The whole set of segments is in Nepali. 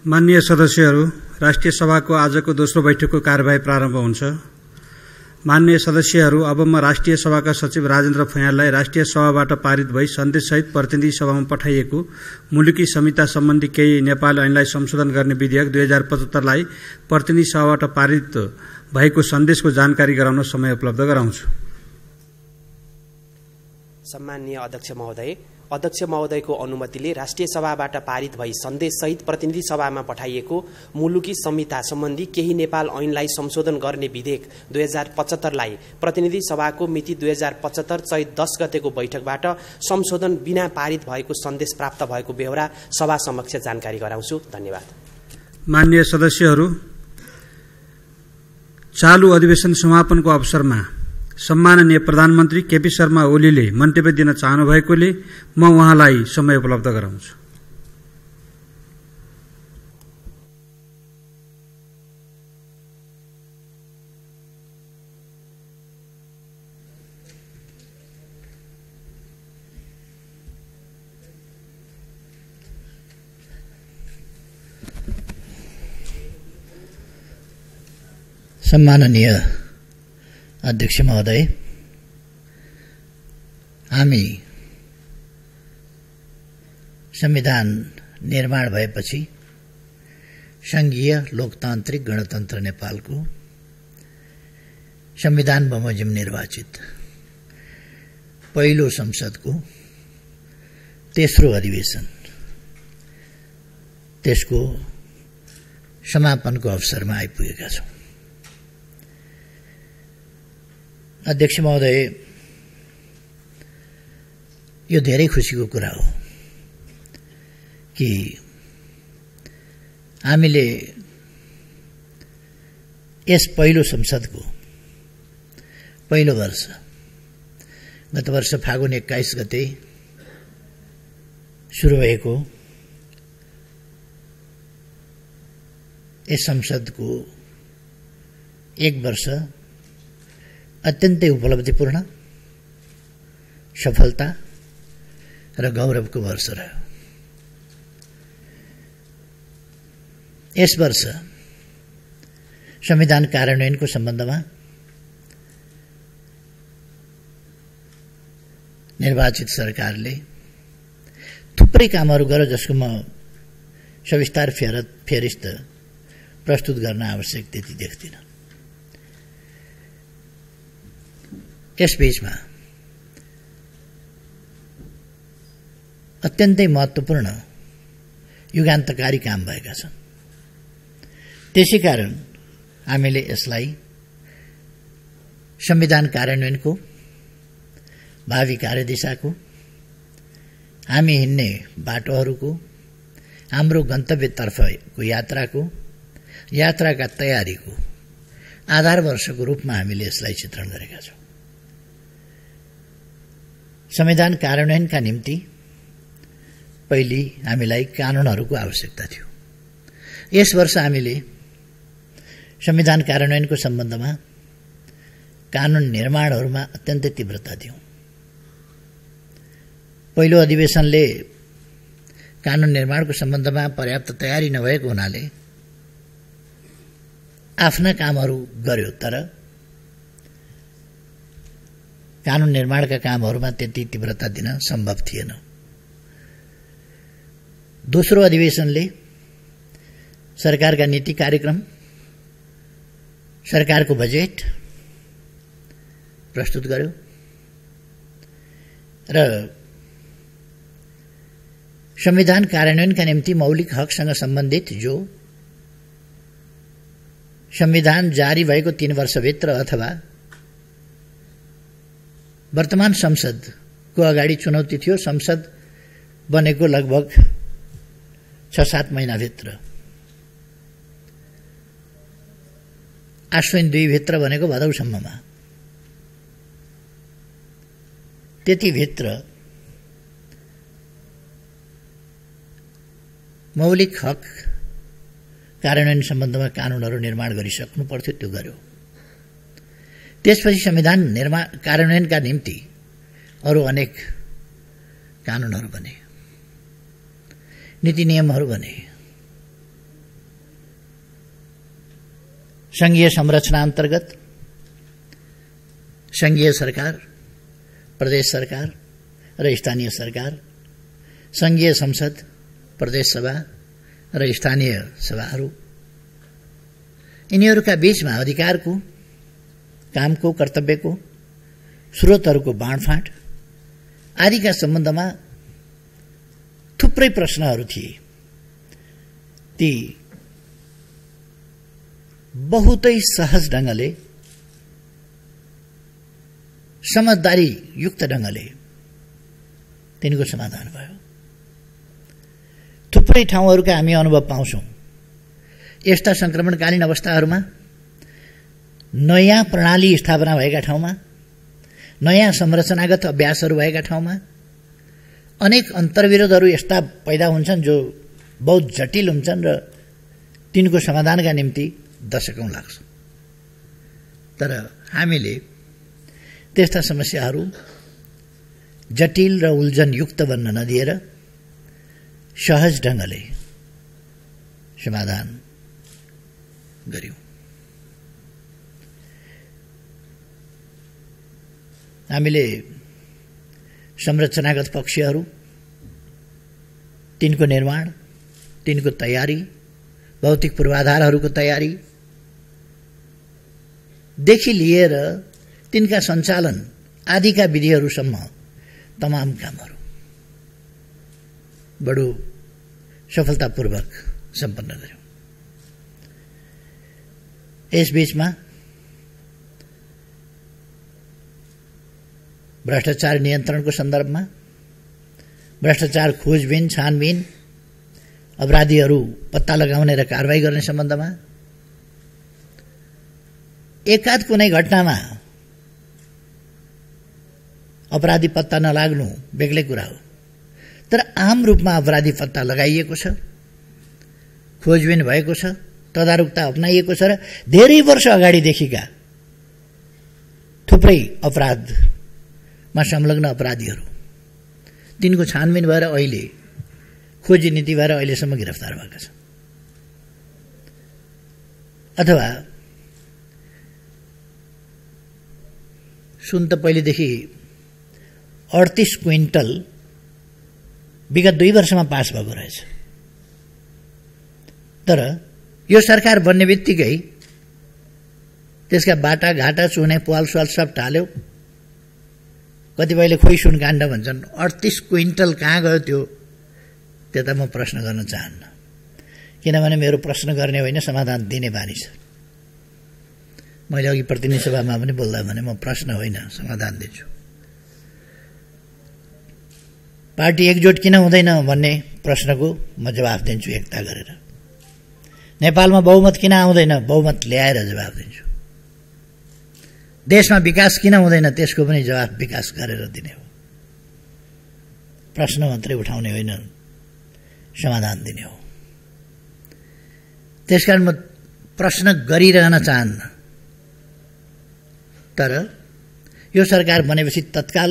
माननीय सदस्यहरू, राष्ट्रिय सभाको आजको दोस्रो बैठकको कार्यवाही प्रारम्भ हुन्छ। माननीय सदस्यहरू, अब म राष्ट्रिय सभाका सचिव राजेन्द्र फुयाललाई राष्ट्रिय सभाबाट पारित भई सन्देशसहित प्रतिनिधि सभामा पठाइएको मुलुकी संहिता सम्बन्धी केही नेपाल ऐनलाई संशोधन गर्ने विधेयक 2075 लाई प्रतिनिधि सभाबाट पारित भएको सन्देशको जानकारी गराउन समय उपलब्ध गराउँछु। सम्माननीय अध्यक्ष महोदयको अनुमतिले राष्ट्रिय सभाबाट पारित भई सन्देशसहित प्रतिनिधि सभामा पठाइएको मुलुकी संहिता सम्बन्धी केही नेपाल ऐनलाई संशोधन गर्ने विधेयक 2075 लाई प्रतिनिधि सभाको मिति 2075 चैत 10 गतेको बैठकबाट संशोधन बिना पारित भएको सन्देश प्राप्त भएको बेहोरा सभा समक्ष जानकारी गराउँछु। धन्यवाद। माननीय सदस्यहरू, चालू अधिवेशन समापनको अवसरमा सम्माननीय प्रधानमन्त्री केपी शर्मा ओलीले मन्तव्य दिन चाहनु भएकोले म उहाँलाई समय उपलब्ध गराउँछु। सम्माननीय अध्यक्ष महोदय, हामी संविधान निर्माण भएपछि संघीय लोकतान्त्रिक गणतन्त्र नेपालको संविधान बमोजिम निर्वाचित पहिलो संसदको तेस्रो अधिवेशन त्यसको समापनको अवसरमा आइपुगेका छौं। अध्यक्ष महोदय, यो धेरै खुसीको कुरा हो कि हामीले यस पहिलो संसदको पहिलो वर्ष गत वर्ष फागुन 21 गते सुरु भएको यस संसदको एक वर्ष अत्यन्तै उपलब्धिपूर्ण, सफलता र गौरवको वर्ष रह्यो। यस वर्ष संविधान कार्यान्वयनको सम्बन्धमा निर्वाचित सरकारले थुप्रै कामहरू गर्यो, जसको म सविस्तार फेरिस्त प्रस्तुत गर्न आवश्यक त्यति देख्दिन। यसबीचमा अत्यन्तै महत्त्वपूर्ण युगान्तकारी काम भएका छन्। त्यसैकारण हामीले यसलाई संविधान कार्यान्वयनको भावी कार्यदिशाको, हामी हिँड्ने बाटोहरूको, हाम्रो गन्तव्यतर्फको यात्राका तयारीको आधार वर्षको रूपमा हामीले यसलाई चित्रण गरेका छौं। संविधान कार्यान्वयनका निम्ति पहिले हामीलाई कानूनहरूको आवश्यकता थियो। यस वर्ष हामीले संविधान कार्यान्वयनको सम्बन्धमा कानून निर्माणहरूमा अत्यन्तै तीव्रता दियौं। पहिलो अधिवेशनले कानून निर्माणको सम्बन्धमा पर्याप्त तयारी नभएको हुनाले आफ्ना कामहरू गर्यो, तर कानून निर्माणका कामहरूमा त्यति तीव्रता दिन सम्भव थिएन। दोस्रो अधिवेशनले सरकारका नीति कार्यक्रम, सरकारको बजेट प्रस्तुत गर्यो र संविधान कार्यान्वयनका निम्ति मौलिक हकसँग सम्बन्धित जो संविधान जारी भएको 3 वर्षभित्र अथवा वर्तमान संसदको अगाडि चुनौती थियो, संसद बनेको लगभग 6-7 महिनाभित्र, आश्विन 2 भित्र भनेको भदौसम्ममा, त्यतिभित्र मौलिक हक कार्यान्वयन सम्बन्धमा कानूनहरू निर्माण गरिसक्नु पर्थ्यो, त्यो गर्यो। त्यसपछि संविधान कार्यान्वयनका निम्ति अरू अनेक कानूनहरू बने, नीति नियमहरू बने। संघीय संरचना अन्तर्गत संघीय सरकार, प्रदेश सरकार र स्थानीय सरकार, संघीय संसद, प्रदेश सभा र स्थानीय सभाहरू, यिनीहरूका बीचमा अधिकारको, कामको, कर्तव्यको, स्रोतहरूको बाँडफाँड आदिका सम्बन्धमा थुप्रै प्रश्नहरू थिए। ती बहुतै सहज ढंगले, समझदारी युक्त ढंगले तिनको समाधान भयो। थुप्रै ठाउँहरूका हामी अनुभव पाउँछौं। यस्ता संक्रमणकालीन अवस्थाहरूमा नयाँ प्रणाली स्थापना भएका ठाउँमा, नयाँ संरचनागत अभ्यासहरू भएका ठाउँमा अनेक अन्तर्विरोधहरू यस्ता पैदा हुन्छन् जो बहुत जटिल हुन्छन् र तिनको समाधानका निम्ति दशकौं लाग्छ। तर हामीले त्यस्ता समस्याहरू जटिल र उल्झनयुक्त बन्न नदिएर सहज ढंगले समाधान गर्यौं। हामीले संरचनागत पक्षहरू, तिनको निर्माण, तिनको तयारी, भौतिक पूर्वाधारहरूको तयारी देखि लिएर तिनका सञ्चालन आदिका विधिहरूसम्म तमाम कामहरू बडो सफलतापूर्वक सम्पन्न गर्यौं। यसबीचमा भ्रष्टाचार नियन्त्रणको सन्दर्भमा, भ्रष्टाचार खोजबिन, छानबिन, अपराधीहरू पत्ता लगाउने र कारबाही गर्ने सम्बन्धमा एकाध कुनै घटनामा अपराधी पत्ता नलाग्नु बेग्लै कुरा हो। तर आम रूपमा अपराधी पत्ता लगाइएको छ, खोजबिन भएको छ, तदारुकता अपनाइएको छ र धेरै वर्ष अगाडिदेखिका थुप्रै अपराधमा संलग्न अपराधीहरू तिनको छानबिन भएर अहिले खोजी नीति भएर अहिलेसम्म गिरफ्तार भएका छन्। अथवा सुन त पहिलेदेखि 38 क्विन्टल विगत 2 वर्षमा पास भएको रहेछ। तर यो सरकार बन्ने बित्तिकै त्यसका बाटा घाटा चुने पाल स्वाल सब टाल्यो। कतिपयले खोइ सुन काण्ड भन्छन्। 38 क्विन्टल कहाँ गयो त्यो त म प्रश्न गर्न चाहन्न, किनभने मेरो प्रश्न गर्ने होइन, समाधान दिने बानी छ। मैले अघि प्रतिनिधि सभामा पनि बोल्दा भने म प्रश्न होइन, समाधान दिन्छु। पार्टी एकजुट किन हुँदैन भन्ने प्रश्नको म जवाफ दिन्छु एकता गरेर। नेपालमा बहुमत किन आउँदैन, बहुमत ल्याएर जवाफ दिन्छु। देशमा विकास किन हुँदैन, त्यसको पनि जवाफ विकास गरेर दिने हो। प्रश्न मात्रै उठाउने होइन, समाधान दिने हो। त्यसकारण म प्रश्न गरिरहन चाहन्न। तर यो सरकार बनेपछि तत्काल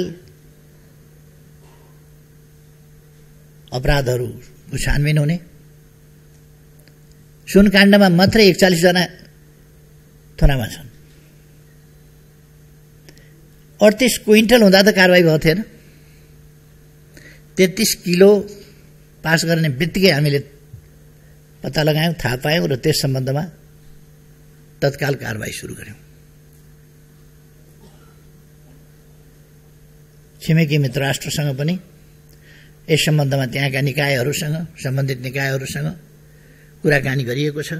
अपराधहरूको छानबिन हुने, सुन काण्डमा मात्रै 41 जना थुनामा छन्। 38 क्विन्टल हुँदा त कारबाही भएको थिएन। 33 किलो पास गर्ने बित्तिकै हामीले पत्ता लगायौं, थाहा पायौं र त्यस सम्बन्धमा तत्काल कारबाही सुरु गर्यौं। छिमेकी मित्र राष्ट्रसँग पनि यस सम्बन्धमा त्यहाँका निकायहरूसँग, सम्बन्धित निकायहरूसँग कुराकानी गरिएको छ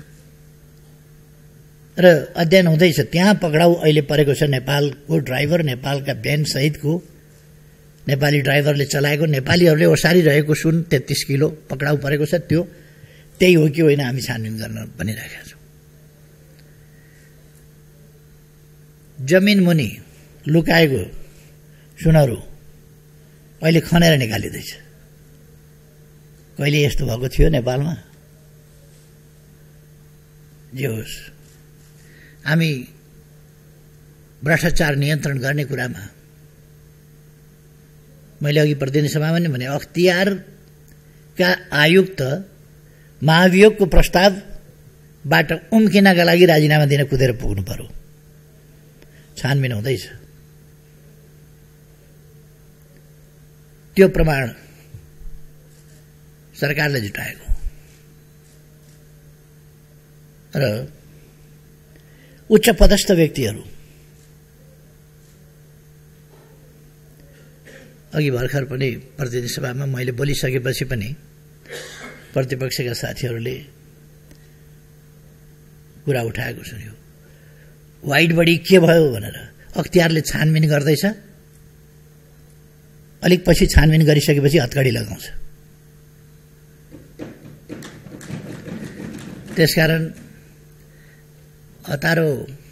र अध्ययन हुँदैछ। त्यहाँ पक्राउ अहिले परेको छ। नेपालको ड्राइभर, नेपालका भ्यान सहितको नेपाली ड्राइभरले चलाएको, नेपालीहरूले ओसारिरहेको सुन 33 किलो पक्राउ परेको छ। त्यो त्यही हो कि होइन हामी छानबिन गर्न भनिरहेका छौँ। जमिन मुनि लुकाएको सुनहरू अहिले खनेर निकालिँदैछ। कहिले यस्तो भएको थियो नेपालमा? जे होस्, हामी भ्रष्टाचार नियन्त्रण गर्ने कुरामा मैले अघि प्रतिनिधि सभामा पनि भने, अख्तियारका आयुक्त महाभियोगको प्रस्ताव बाट उम्किनका लागि राजीनामा दिन कुदेर पुग्नु पर्यो। छानबिन हुँदैछ। त्यो प्रमाण सरकारले जुटाएको र उच्च पदस्थ व्यक्तिहरू अघि भर्खर पनि प्रतिनिधि सभामा मैले बोलिसकेपछि पनि प्रतिपक्षका साथीहरूले कुरा उठाएको सुन्यो। वाइड बडी के भयो भनेर अख्तियारले छानबिन गर्दैछ, अलिक पछि छानबिन गरिसकेपछि हतकडी लगाउँछ। त्यसकारण अतारो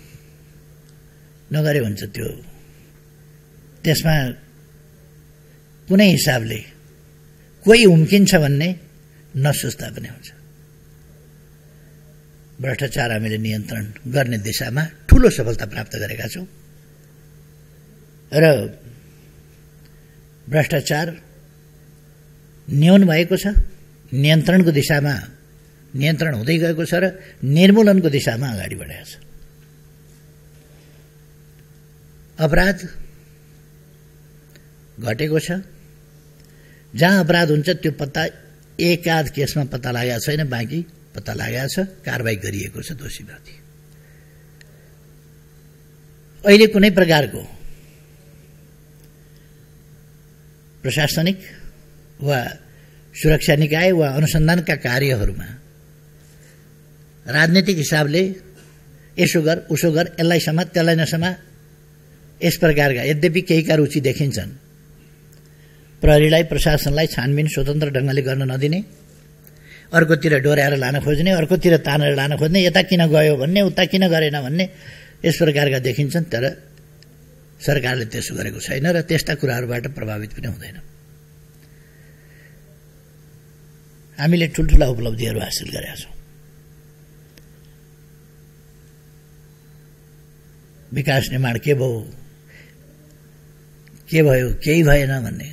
नगरे हुन्छ। त्यो त्यसमा कुनै हिसाबले कोही उम्किन्छ भन्ने नसोच्दा पनि हुन्छ। भ्रष्टाचार हामीले नियन्त्रण गर्ने दिशामा ठूलो सफलता प्राप्त गरेका छौं र भ्रष्टाचार न्यून भएको छ, नियन्त्रणको दिशामा नियन्त्रण हुँदै गएको छ र निर्मूलनको दिशामा अगाडि बढेको छ। अपराध घटेको छ। जहाँ अपराध हुन्छ त्यो पत्ता एकाध केसमा पत्ता लागेको छैन, बाँकी पत्ता लागेको छ, कारबाही गरिएको छ दोषीमाथि। अहिले कुनै प्रकारको प्रशासनिक वा सुरक्षा निकाय वा अनुसन्धानका कार्यहरूमा राजनीतिक हिसाबले यसो गर उसो गर, यसलाई समात त्यसलाई नसमा, यस प्रकारका यद्यपि केहीका रुचि देखिन्छन्। प्रहरीलाई प्रशासनलाई छानबिन स्वतन्त्र ढंगले गर्न नदिने, अर्कोतिर डोर्याएर लान खोज्ने, अर्कोतिर तानेर लान खोज्ने, यता किन गयो भन्ने, उता किन गरेन भन्ने, यस प्रकारका देखिन्छन्। तर सरकारले त्यसो गरेको छैन र त्यस्ता कुराहरूबाट प्रभावित पनि हुँदैन। हामीले ठूलठूला उपलब्धिहरू हासिल गरेका छौं। विकास निर्माण के भयो केही भएन भन्ने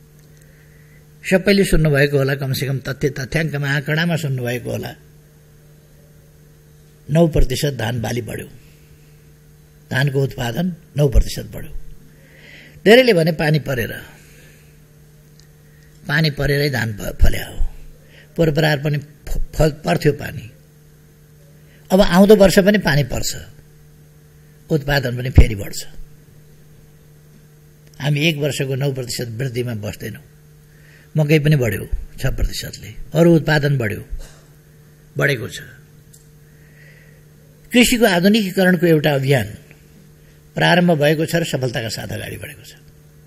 सबैले सुन्नुभएको होला। कमसेकम तथ्याङ्कमा आँकडामा सुन्नुभएको होला। 9% धान बाली बढ्यो, धानको उत्पादन 9% बढ्यो। धेरैले भने पानी परेरै धान फल्या हो। पोहोर पनि पर्थ्यो पानी, अब आउँदो वर्ष पनि पानी पर्छ, उत्पादन पनि फेरि बढ्छ। हामी 1 वर्षको 9% वृद्धिमा बस्दैनौं। मकै पनि बढ्यो 6%ले, अरू उत्पादन बढेको छ। कृषिको आधुनिकीकरणको एउटा अभियान प्रारम्भ भएको छ र सफलताका साथ अगाडि बढेको छ।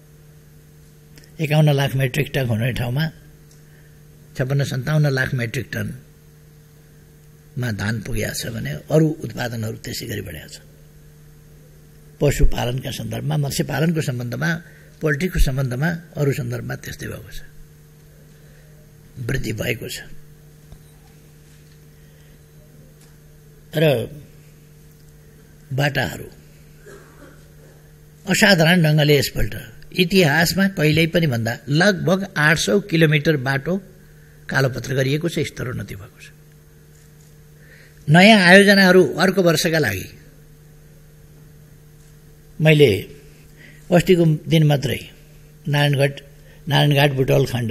51 लाख मेट्रिक टन हुने ठाउँमा 56-57 लाख मेट्रिक टनमा धान पुगेको छ भने अरू उत्पादनहरू त्यसै गरी बढेको छ। पशुपालनका सन्दर्भमा, मत्स्यपालनको सम्बन्धमा, पोल्ट्रीको सम्बन्धमा, अरू सन्दर्भमा त्यस्तै भएको छ, वृद्धि भएको छ। र बाटाहरू असाधारण ढंगले यसपल्ट इतिहासमा कहिल्यै पनि भन्दा लगभग 800 किलोमिटर बाटो कालोपत्र गरिएको छ, स्तरोन्नति भएको छ। नयाँ आयोजनाहरू अर्को वर्षका लागि मैले अस्तिको दिन मात्रै नारायणघाट बुटवल खण्ड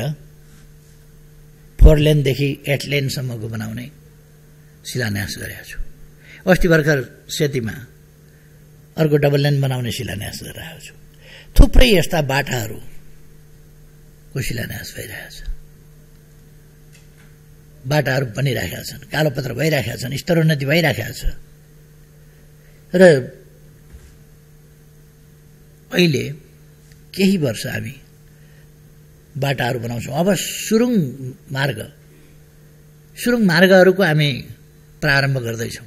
4 लेनदेखि 8 लेनसम्मको बनाउने शिलान्यास गरेको छु। अस्ति भर्खर सेतीमा अर्को डबल लेन बनाउने शिलान्यास गरिरहेको छु। थुप्रै यस्ता बाटाहरूको शिलान्यास भइरहेको छ। बाटाहरू बनिरहेका छन्, कालोपत्र भइरहेका छन्, स्तरोन्नति भइरहेको छ। र अहिले केही वर्ष हामी बाटाहरू बनाउँछौँ। अब सुरुङ मार्गहरूको हामी प्रारम्भ गर्दैछौँ।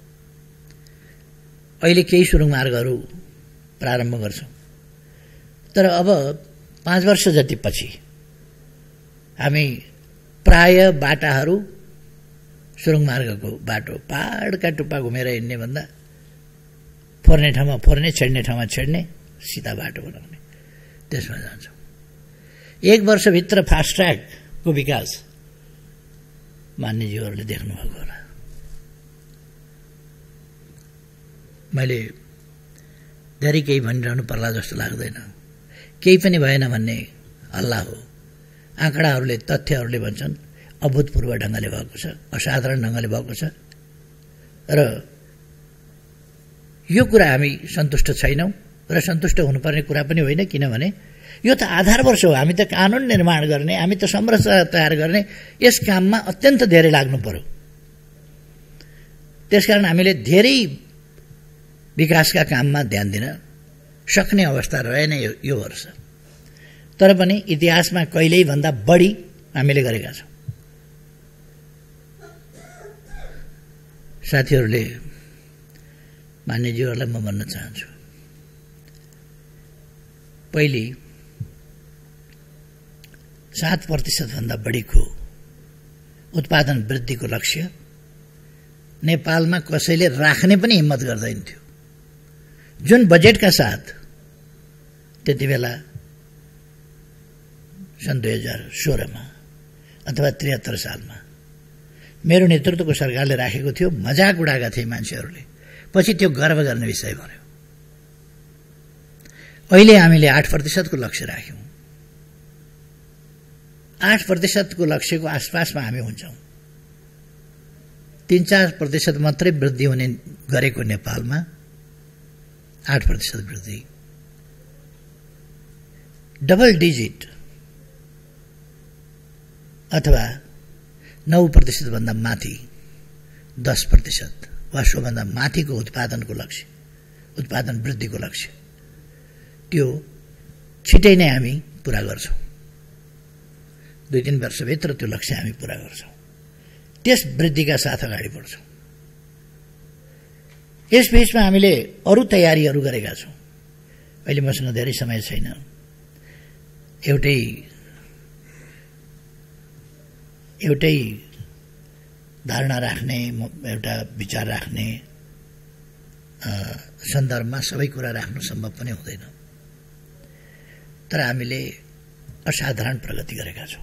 अहिले केही सुरुङ मार्गहरू प्रारम्भ गर्छौँ। तर अब 5 वर्ष जति पछि हामी प्राय बाटाहरू सुरुङ मार्गको बाटो पहाडका टुप्पा घुमेर हिँड्ने भन्दा फोर्ने ठाउँमा फोर्ने, छेड्ने ठाउँमा छेड्ने, सीधा बाटो बनाउने, त्यसमा जान्छौँ। 1 वर्षभित्र फास्ट ट्र्याकको विकास मान्यज्यूहरूले देख्नुभएको होला। मैले धेरै केही भनिरहनु पर्ला जस्तो लाग्दैन। केही पनि भएन भन्ने हल्ला हो। आँकडाहरूले, तथ्यहरूले भन्छन् अभूतपूर्व ढङ्गले भएको छ, असाधारण ढङ्गले भएको छ र यो कुरा हामी सन्तुष्ट छैनौँ र सन्तुष्ट हुनुपर्ने कुरा पनि होइन। किनभने यो त आधार वर्ष हो। हामी त कानुन निर्माण गर्ने, हामी त संरचना तयार गर्ने यस काममा अत्यन्त धेरै लाग्नु पर्यो। त्यसकारण हामीले धेरै विकासका काममा ध्यान दिन सक्ने अवस्था रहेन यो वर्ष। तर पनि इतिहासमा कहिल्यै भन्दा बढी हामीले गरेका छौँ। साथीहरूले, मान्यज्यूहरूलाई म भन्न चाहन्छु, पहिले 7% भन्दा बढीको उत्पादन वृद्धिको लक्ष्य नेपालमा कसैले राख्ने पनि हिम्मत गर्दैन थियो। जुन बजेटका साथ त्यति बेला सन् 2016 मा अथवा 73 सालमा मेरो नेतृत्वको सरकारले राखेको थियो, मजाक उडाएका थिए मान्छेहरूले। पछि त्यो गर्व गर्ने विषय बन्यो। अहिले हामीले 8% को लक्ष्य राख्यौं। 8% को लक्ष्यको आसपासमा हामी हुन्छौं। 3-4% मात्रै वृद्धि हुने गरेको नेपालमा 8% वृद्धि, डबल डिजिट अथवा 9% भन्दा माथि 10% वा सोभन्दा माथिको उत्पादनको लक्ष्य, उत्पादन वृद्धिको लक्ष्य, त्यो छिटै नै हामी पूरा गर्छौं। 2-3 वर्षभित्र त्यो लक्ष्य हामी पूरा गर्छौं। त्यस वृद्धिका साथ अगाडि बढ्छौं। यस बीचमा हामीले अरू तयारीहरू गरेका छौं। अहिले मसँग धेरै समय छैन। एउटै धारणा राख्ने, एउटा विचार राख्ने सन्दर्भमा सबै कुरा राख्नु सम्भव पनि हुँदैन। तर हामीले असाधारण प्रगति गरेका छौं।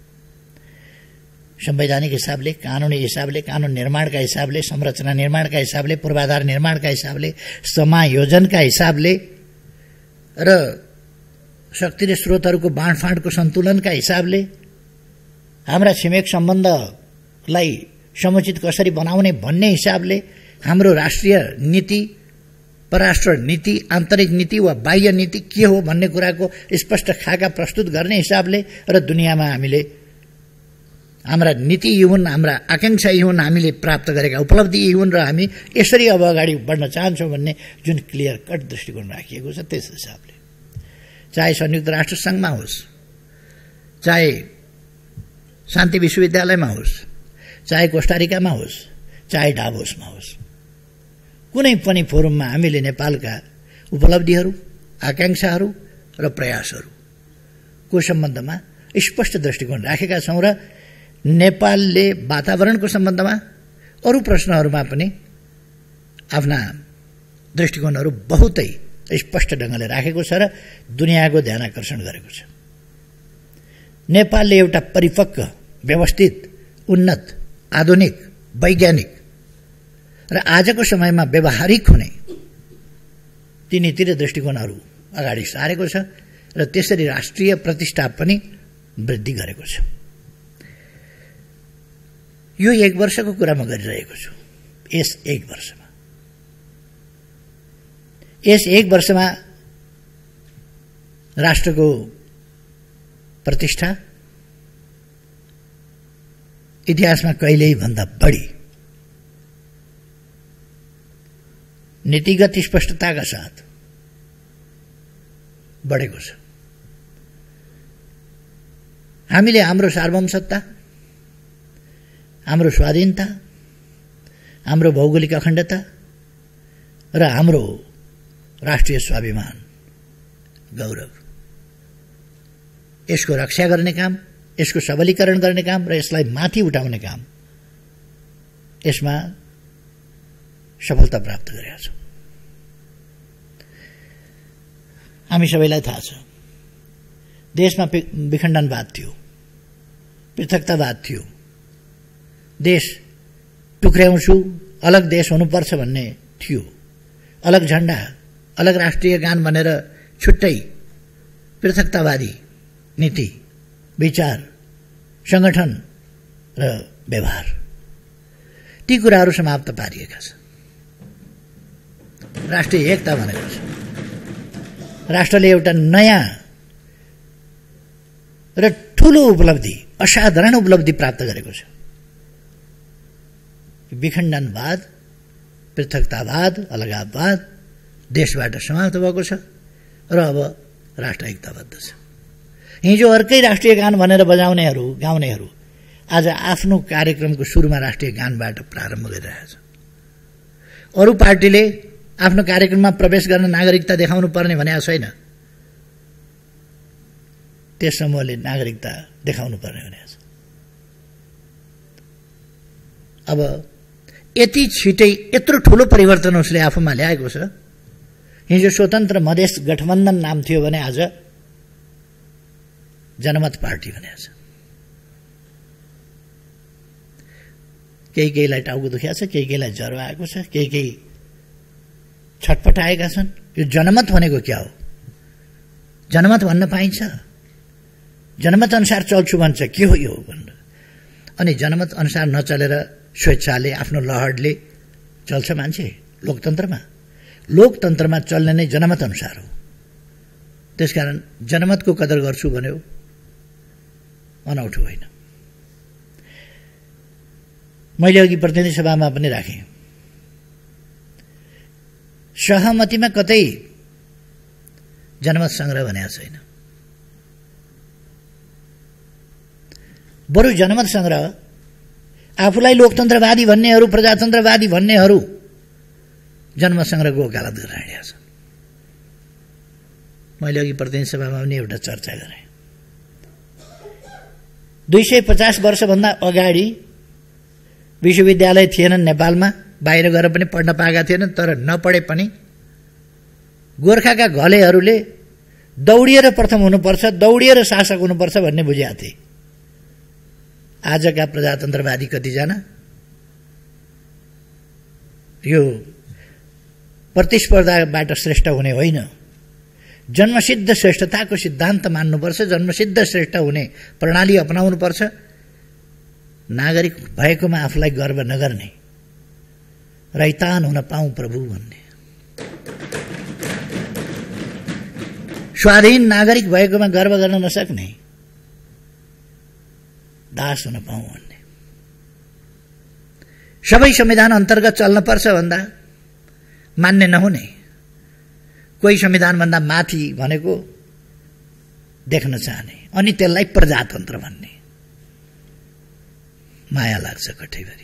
संवैधानिक हिसाबले, कानुनी हिसाबले, कानुन निर्माणका हिसाबले, संरचना निर्माणका हिसाबले, पूर्वाधार निर्माणका हिसाबले, समायोजनका हिसाबले र शक्ति र स्रोतहरूको बाँडफाँडको सन्तुलनका हिसाबले, हाम्रा छिमेक सम्बन्धलाई समुचित कसरी बनाउने भन्ने हिसाबले, हाम्रो राष्ट्रिय नीति, परराष्ट्र नीति, आन्तरिक नीति वा बाह्य नीति के हो भन्ने कुराको स्पष्ट खाका प्रस्तुत गर्ने हिसाबले र दुनियाँमा हामीले हाम्रा नीति यी हुन्, हाम्रा आकांक्षा यी हुन्, हामीले प्राप्त गरेका उपलब्धि यी हुन् र हामी यसरी अब अगाडि बढ्न चाहन्छौँ भन्ने जुन क्लियर कट दृष्टिकोण राखिएको छ, त्यस हिसाबले चाहे संयुक्त राष्ट्र संघमा होस्, चाहे शान्ति विश्वविद्यालयमा होस्, चाहे कोस्टारिकामा होस्, चाहे डाभोसमा होस्, कुनै पनि फोरममा हामीले नेपालका उपलब्धिहरू, आकांक्षाहरू र प्रयासहरूको सम्बन्धमा स्पष्ट दृष्टिकोण राखेका छौं र नेपालले वातावरणको सम्बन्धमा अरू प्रश्नहरूमा पनि आफ्ना दृष्टिकोणहरू बहुतै स्पष्ट ढङ्गले राखेको छ र दुनियाँको ध्यान आकर्षण गरेको छ। नेपालले एउटा परिपक्व, व्यवस्थित, उन्नत, आधुनिक, वैज्ञानिक र आजको समयमा व्यवहारिक हुने ती नीति र दृष्टिकोणहरू अगाडि सारेको छ र त्यसरी राष्ट्रिय प्रतिष्ठा पनि वृद्धि गरेको छ। यो 1 वर्षको कुरा म गरिरहेको छु। यस 1 वर्षमा राष्ट्रको प्रतिष्ठा इतिहासमा कहिल्यै भन्दा बढी नीतिगत स्पष्टताका साथ बढेको छ। हामीले हाम्रो सार्वभौमसत्ता, हाम्रो स्वाधीनता, हाम्रो भौगोलिक अखण्डता र हाम्रो राष्ट्रिय स्वाभिमान, गौरव, यसको रक्षा गर्ने काम, यसको सबलीकरण गर्ने काम र यसलाई माथि उठाउने काम, यसमा सफलता प्राप्त गरेका छौं। हामी सबैलाई थाहा छ, देशमा विखण्डनवाद थियो, पृथकतावाद थियो, देश टुक्र्याउँछु, अलग देश हुनुपर्छ भन्ने थियो। अलग झण्डा, अलग राष्ट्रिय गान भनेर छुट्टै पृथकतावादी नीति, विचार, संगठन र व्यवहार, ती कुराहरू समाप्त पारिएका छन्। राष्ट्रिय एकता भनेको छ राष्ट्रले एउटा नयाँ र ठूलो उपलब्धि, असाधारण उपलब्धि प्राप्त गरेको छ। विखण्डनवाद, पृथकतावाद, अलगाववाद देशबाट समाप्त भएको छ र अब राष्ट्र एकताबद्ध छ। हिजो अर्कै राष्ट्रिय गान भनेर बजाउनेहरू, गाउनेहरू आज आफ्नो कार्यक्रमको सुरुमा राष्ट्रिय गानबाट प्रारम्भ गरिरहेका छन्। अरू पार्टीले आफ्नो कार्यक्रममा प्रवेश गर्न नागरिकता देखाउनु पर्ने भनेको छैन, त्यस समूहले नागरिकता देखाउनु पर्ने भनेको छ। अब यति छिटै यत्रो ठूलो परिवर्तन उसले आफूमा ल्याएको छ। हिजो स्वतन्त्र मधेस गठबन्धन नाम थियो भने आज जनमत पार्टी भनेको छ। केहीलाई टाउको दुखेको छ, केहीलाई ज्वरो आएको छ, केही छटपटाएका छन्। यो जनमत भनेको क्या हो? जनमत भन्न पाइन्छ? जनमत अनुसार चल्छु भन्छ, के हो यो भनेर। अनि जनमत अनुसार नचलेर स्वेच्छाले आफ्नो लहरले चल्छ मान्छे? लोकतन्त्रमा लोकतन्त्रमा चल्ने नै जनमत अनुसार हो। त्यसकारण जनमतको कदर गर्छु भन्यो अनौठो होइन। मैले अघि प्रतिनिधि सभामा पनि राखेँ, सहमतिमा कतै जनमत संग्रह भनेको छैन। बरु जनमत संग्रह आफूलाई लोकतन्त्रवादी भन्नेहरू, प्रजातन्त्रवादी भन्नेहरू जनमत संग्रहको वकालत गरिरहेका छन्। मैले अघि प्रतिनिधि सभामा पनि एउटा चर्चा गरेँ। 250 वर्षभन्दा अगाडि विश्वविद्यालय थिएनन् नेपालमा, बाहिर गएर पनि पढ्न पाएका थिएनन्। तर नपढे पनि गोर्खाका घलेहरूले दौडिएर प्रथम हुनुपर्छ, दौडिएर शासक हुनुपर्छ भन्ने बुझेका थिए। आजका प्रजातन्त्रवादी कतिजना यो प्रतिस्पर्धाबाट श्रेष्ठ हुने होइन, जन्मसिद्ध श्रेष्ठताको सिद्धान्त मान्नुपर्छ, जन्मसिद्ध श्रेष्ठ हुने प्रणाली अपनाउनुपर्छ। नागरिक भएकोमा आफूलाई गर्व नगर्ने, रैतान हुन पाऊँ प्रभु भन्ने, स्वाधीन नागरिक भएकोमा गर्व गर्न नसक्ने, दास हुन पाऊँ भन्ने, सबै संविधान अन्तर्गत चल्नुपर्छ भन्दा मान्ने नहुने, कोही संविधानभन्दा माथि भनेको देख्न चाहने, अनि त्यसलाई प्रजातन्त्र भन्ने। माया लाग्छ कठैभरि।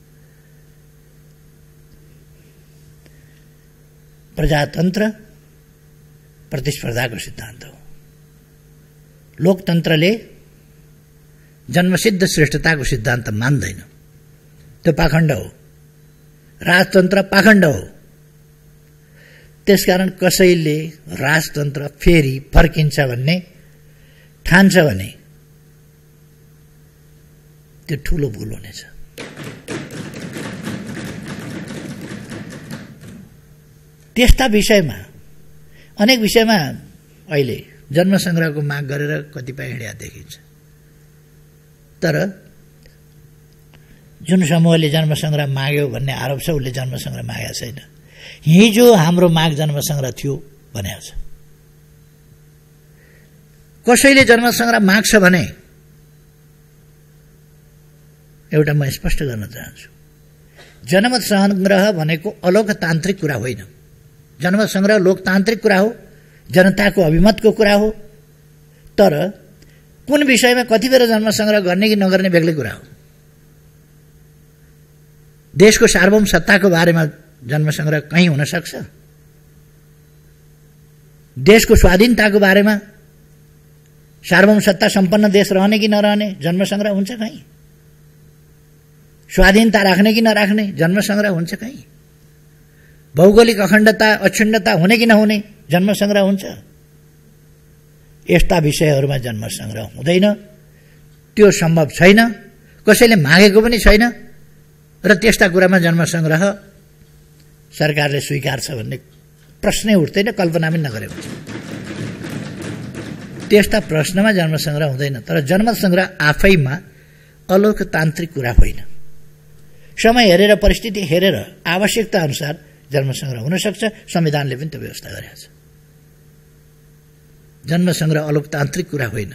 प्रजातन्त्र प्रतिस्पर्धाको सिद्धान्त हो। लोकतन्त्रले जन्मसिद्ध श्रेष्ठताको सिद्धान्त मान्दैन, त्यो पाखण्ड हो। राजतन्त्र पाखण्ड हो। त्यसकारण कसैले राजतन्त्र फेरि फर्किन्छ भन्ने ठान्छ भने त्यो ठूलो भूल हुनेछ। त्यस्ता विषयमा, अनेक विषयमा अहिले जन्मसंग्रहको माग गरेर कतिपय हिँड्या देखिन्छ। तर जुन समूहले जन्मसंग्रह माग्यो भन्ने आरोप छ, उसले जन्मसंग्रह मागेको छैन। हिजो हाम्रो माग जन्मसंग्रह थियो भनेको छ। कसैले जन्मसंग्रह माग्छ भने एउटा म स्पष्ट गर्न चाहन्छु, जनमत संग्रह भनेको अलोकतान्त्रिक कुरा होइन। जनमत संग्रह लोकतान्त्रिक कुरा हो, जनताको अभिमतको कुरा हो। तर कुन विषयमा कति बेर जन्मसंग्रह गर्ने कि नगर्ने बेग्लै कुरा हो। देशको सार्वभौम सत्ताको बारेमा जन्मसंग्रह कहीँ हुन सक्छ? देशको स्वाधीनताको बारेमा, सार्वभौम सत्ता सम्पन्न देश रहने कि नरहने जन्मसंग्रह हुन्छ कहीँ? स्वाधीनता राख्ने कि नराख्ने जन्मसंग्रह हुन्छ कहीँ? भौगोलिक अखण्डता अक्षुण्णता हुने कि नहुने जन्मसंग्रह हुन्छ? यस्ता विषयहरूमा जन्मसंग्रह हुँदैन, त्यो सम्भव छैन, कसैले मागेको पनि छैन। र त्यस्ता कुरामा जन्मसंग्रह सरकारले स्वीकार्छ भन्ने प्रश्नै उठ्दैन, कल्पना पनि नगरे हुन्छ। त्यस्ता प्रश्नमा जनमत-संग्रह हुँदैन। तर जनमत-संग्रह आफैमा अलोकतान्त्रिक कुरा होइन। समय हेरेर, परिस्थिति हेरेर, आवश्यकता अनुसार जनमत-संग्रह हुन सक्छ। संविधानले पनि त्यो व्यवस्था गरेको छ। जनमत-संग्रह अलोकतान्त्रिक कुरा होइन।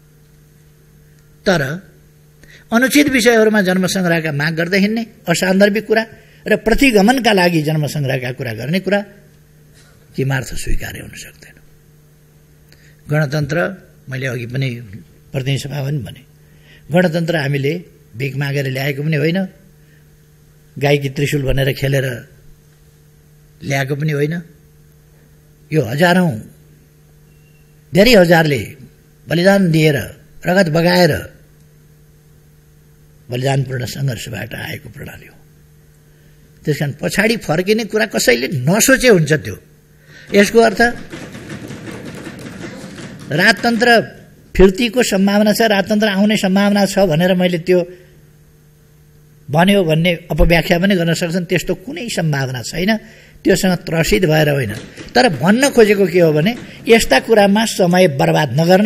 तर अनुचित विषयहरूमा जनमत-संग्रहका माग गर्दै हिँड्ने, असान्दर्भिक कुरा र प्रतिगमनका लागि जनमत-संग्रहका कुरा गर्ने कुरा किमार्थ स्वीकार्य हुन सक्दैन। गणतन्त्र, मैले अघि पनि प्रतिनिधि सभा पनि भने, गणतन्त्र हामीले भिख मागेर ल्याएको पनि होइन, गाईकी त्रिशूल भनेर खेलेर ल्याएको पनि होइन। यो हजारौं, धेरै हजारले बलिदान दिएर, रगत बगाएर बलिदानपूर्ण सङ्घर्षबाट आएको प्रणाली हो। त्यसकारण पछाडि फर्किने कुरा कसैले नसोचे हुन्छ। त्यो यसको अर्थ राजतन्त्र फिर्तीको सम्भावना छ, राजतन्त्र आउने सम्भावना छ भनेर मैले त्यो भन्यो भन्ने अपव्याख्या पनि गर्न सक्छन्। त्यस्तो कुनै सम्भावना छैन, त्योसँग त्रसित भएर होइन। तर भन्न खोजेको के हो भने यस्ता कुरामा समय बर्बाद नगर्न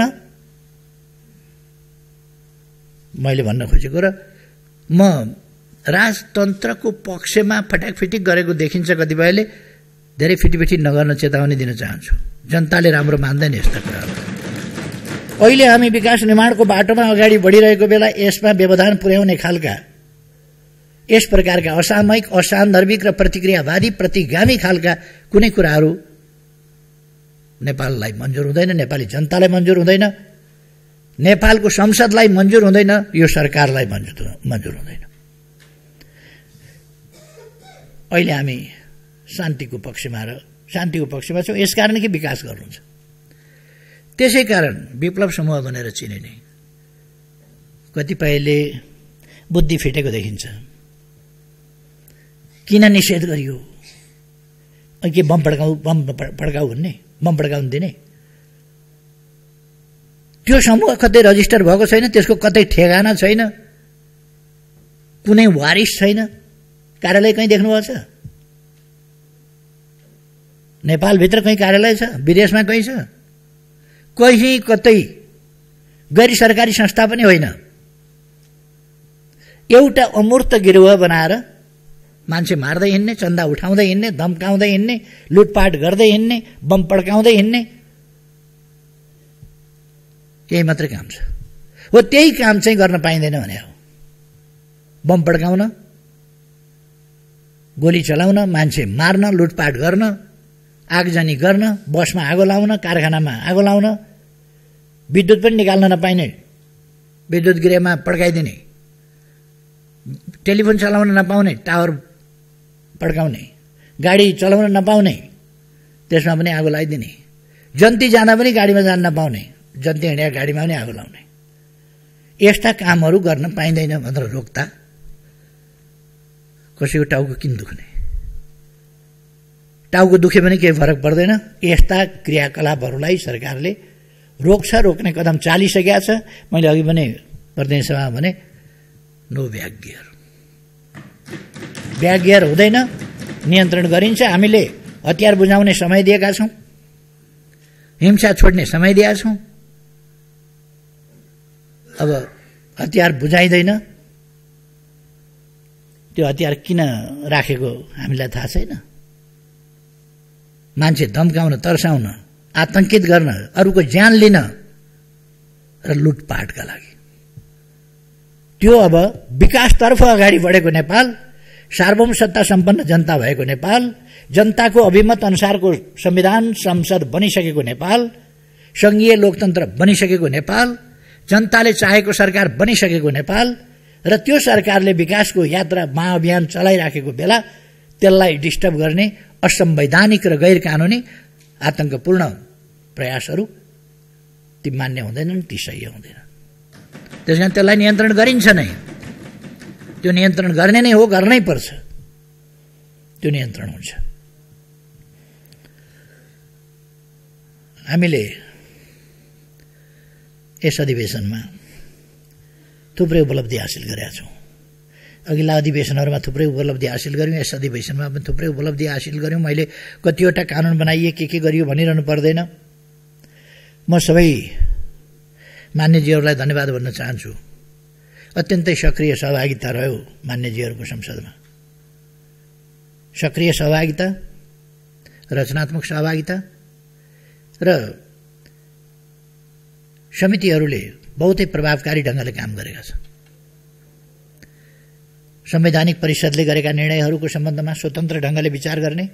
मैले भन्न खोजेको। र म राजतन्त्रको पक्षमा फटाकफिटिक गरेको देखिन्छ कतिपयले, धेरै फिटिपिटी नगर्न चेतावनी दिन चाहन्छु। जनताले राम्रो मान्दैन यस्ता कुराहरू। अहिले हामी विकास निर्माणको बाटोमा अगाडि बढिरहेको बेला यसमा व्यवधान पुर्याउने खालका, यस प्रकारका असामयिक, असान्दर्भिक र प्रतिक्रियावादी, प्रतिगामी खालका कुनै कुराहरू नेपाललाई मन्जुर हुँदैन, नेपाली जनतालाई मन्जुर हुँदैन, नेपालको संसदलाई मन्जुर हुँदैन, यो सरकारलाई मन्जुर हुँदैन। अहिले हामी शान्तिको पक्षमा छौँ। यसकारण कि विकास गर्नुहुन्छ। त्यसै कारण विप्लव समूह भनेर चिनिने कतिपयले बुद्धि फिटेको देखिन्छ। किन निषेध गरियो? के बम पड्काउ भन्ने, बम पड्काउन दिने? त्यो समूह कतै रजिस्टर भएको छैन, त्यसको कतै ठेगाना छैन, कुनै वारिस छैन। कार्यालय कहीँ देख्नुभएको छ? नेपालभित्र कहीँ कार्यालय छ? विदेशमा कहीँ छ? कहीँ कतै गैर सरकारी संस्था पनि होइन। एउटा अमूर्त गिरोह बनाएर मान्छे मार्दै हिँड्ने, चन्दा उठाउँदै हिँड्ने, धम्काउँदै हिँड्ने, लुटपाट गर्दै हिँड्ने, बम पड्काउँदै हिँड्ने, यही मात्रै काम छ। हो त्यही काम चाहिँ गर्न पाइँदैन भने हो। बम पड्काउन, गोली चलाउन, मान्छे मार्न, लुटपाट गर्न, आगजनी गर्न, बसमा आगो लाउन, कारखानामा आगो लाउन, विद्युत पनि निकाल्न नपाइने, विद्युत गृहमा पड्काइदिने, टेलिफोन चलाउन नपाउने, टावर पड्काउने, गाडी चलाउन नपाउने, त्यसमा पनि आगो लगाइदिने, जन्ती जाँदा पनि गाडीमा जान नपाउने, जन्ती हिँडेका गाडीमा पनि आगो लाउने, यस्ता कामहरू गर्न पाइँदैन भनेर रोक्दा कसैको टाउको किन दुख्ने? टाउको दुखे पनि केही फरक पर्दैन। यस्ता क्रियाकलापहरूलाई सरकारले रोक्ने कदम चालिसकेका छ। मैले अघि पनि प्रतिनिधि सभामा भने no back gear, back gear हुँदैन, नियन्त्रण गरिन्छ। हामीले हतियार बुझाउने समय दिएका छौँ, हिंसा छोड्ने समय दिएका छौँ। अब हतियार बुझाइँदैन, त्यो हतियार किन राखेको हामीलाई थाहा छैन। मान्छे धम्काउन, तर्साउन, आतंकित गर्न, अरूको ज्यान लिन र लुटपाटका लागि। त्यो अब विकासतर्फ अगाडि बढेको नेपाल, सार्वभौम सत्ता सम्पन्न जनता भएको नेपाल, जनताको अभिमत अनुसारको संविधान संसद बनिसकेको नेपाल, संघीय लोकतन्त्र बनिसकेको नेपाल, जनताले चाहेको सरकार बनिसकेको नेपाल र त्यो सरकारले विकासको यात्रा महाअभियान चलाइराखेको बेला त्यसलाई डिस्टर्ब गर्ने असंवैधानिक र गैर कानुनी आतंकपूर्ण प्रयासहरू ती मान्य हुँदैनन्, ती सही हुँदैन। त्यसकारण त्यसलाई नियन्त्रण गरिन्छ नै। त्यो नियन्त्रण गर्ने नै हो, गर्नै पर्छ। त्यो नियन्त्रण हुन्छ। हामीले यस अधिवेशनमा थुप्रै उपलब्धि हासिल गरेका छौँ। अघिल्ला अधिवेशनहरूमा थुप्रै उपलब्धि हासिल गर्यौँ, यस अधिवेशनमा पनि थुप्रै उपलब्धि हासिल गर्यौँ। मैले कतिवटा कानुन बनाइए के गरियो भनिरहनु पर्दैन। म सबै मान्यजीहरूलाई धन्यवाद भन्न चाहन्छु। अत्यन्तै सक्रिय सहभागिता रह्यो मान्यजीहरूको संसदमा। सक्रिय सहभागिता, रचनात्मक सहभागिता र समितिहरूले बहुतै प्रभावकारी ढङ्गले काम गरेका छन्। संवैधानिक परिषदले गरेका निर्णयहरूको सम्बन्धमा स्वतन्त्र ढङ्गले विचार गर्ने,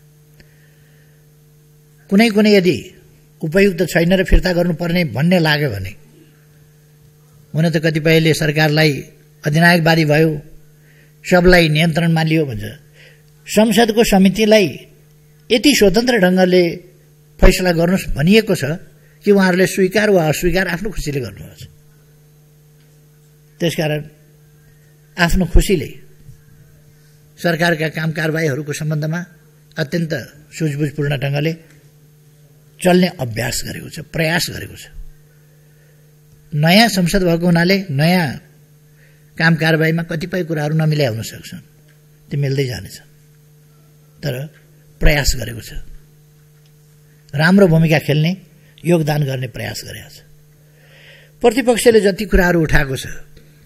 कुनै यदि उपयुक्त छैन र फिर्ता गर्नुपर्ने भन्ने लाग्यो भने, हुन त कतिपयले सरकारलाई अधिनायकवादी भयो, सबलाई नियन्त्रणमा लियो भन्छ। संसदको समितिलाई यति स्वतन्त्र ढङ्गले फैसला गर्नुहोस् भनिएको छ कि उहाँहरूले स्वीकार वा अस्वीकार आफ्नो खुसीले गर्नुहोस्। त्यसकारण आफ्नो खुसीले सरकारका काम कारबाहीहरूको सम्बन्धमा अत्यन्त सुझबुझपूर्ण ढङ्गले चल्ने अभ्यास गरेको छ, प्रयास गरेको छ। नयाँ संसद भएको हुनाले नयाँ काम कारबाहीमा कतिपय कुराहरू नमिल्या हुन सक्छन्, त्यो मिल्दै जानेछन्, तर प्रयास गरेको छ। राम्रो भूमिका खेल्ने, योगदान गर्ने प्रयास गरेको छ। प्रतिपक्षले जति कुराहरू उठाएको छ,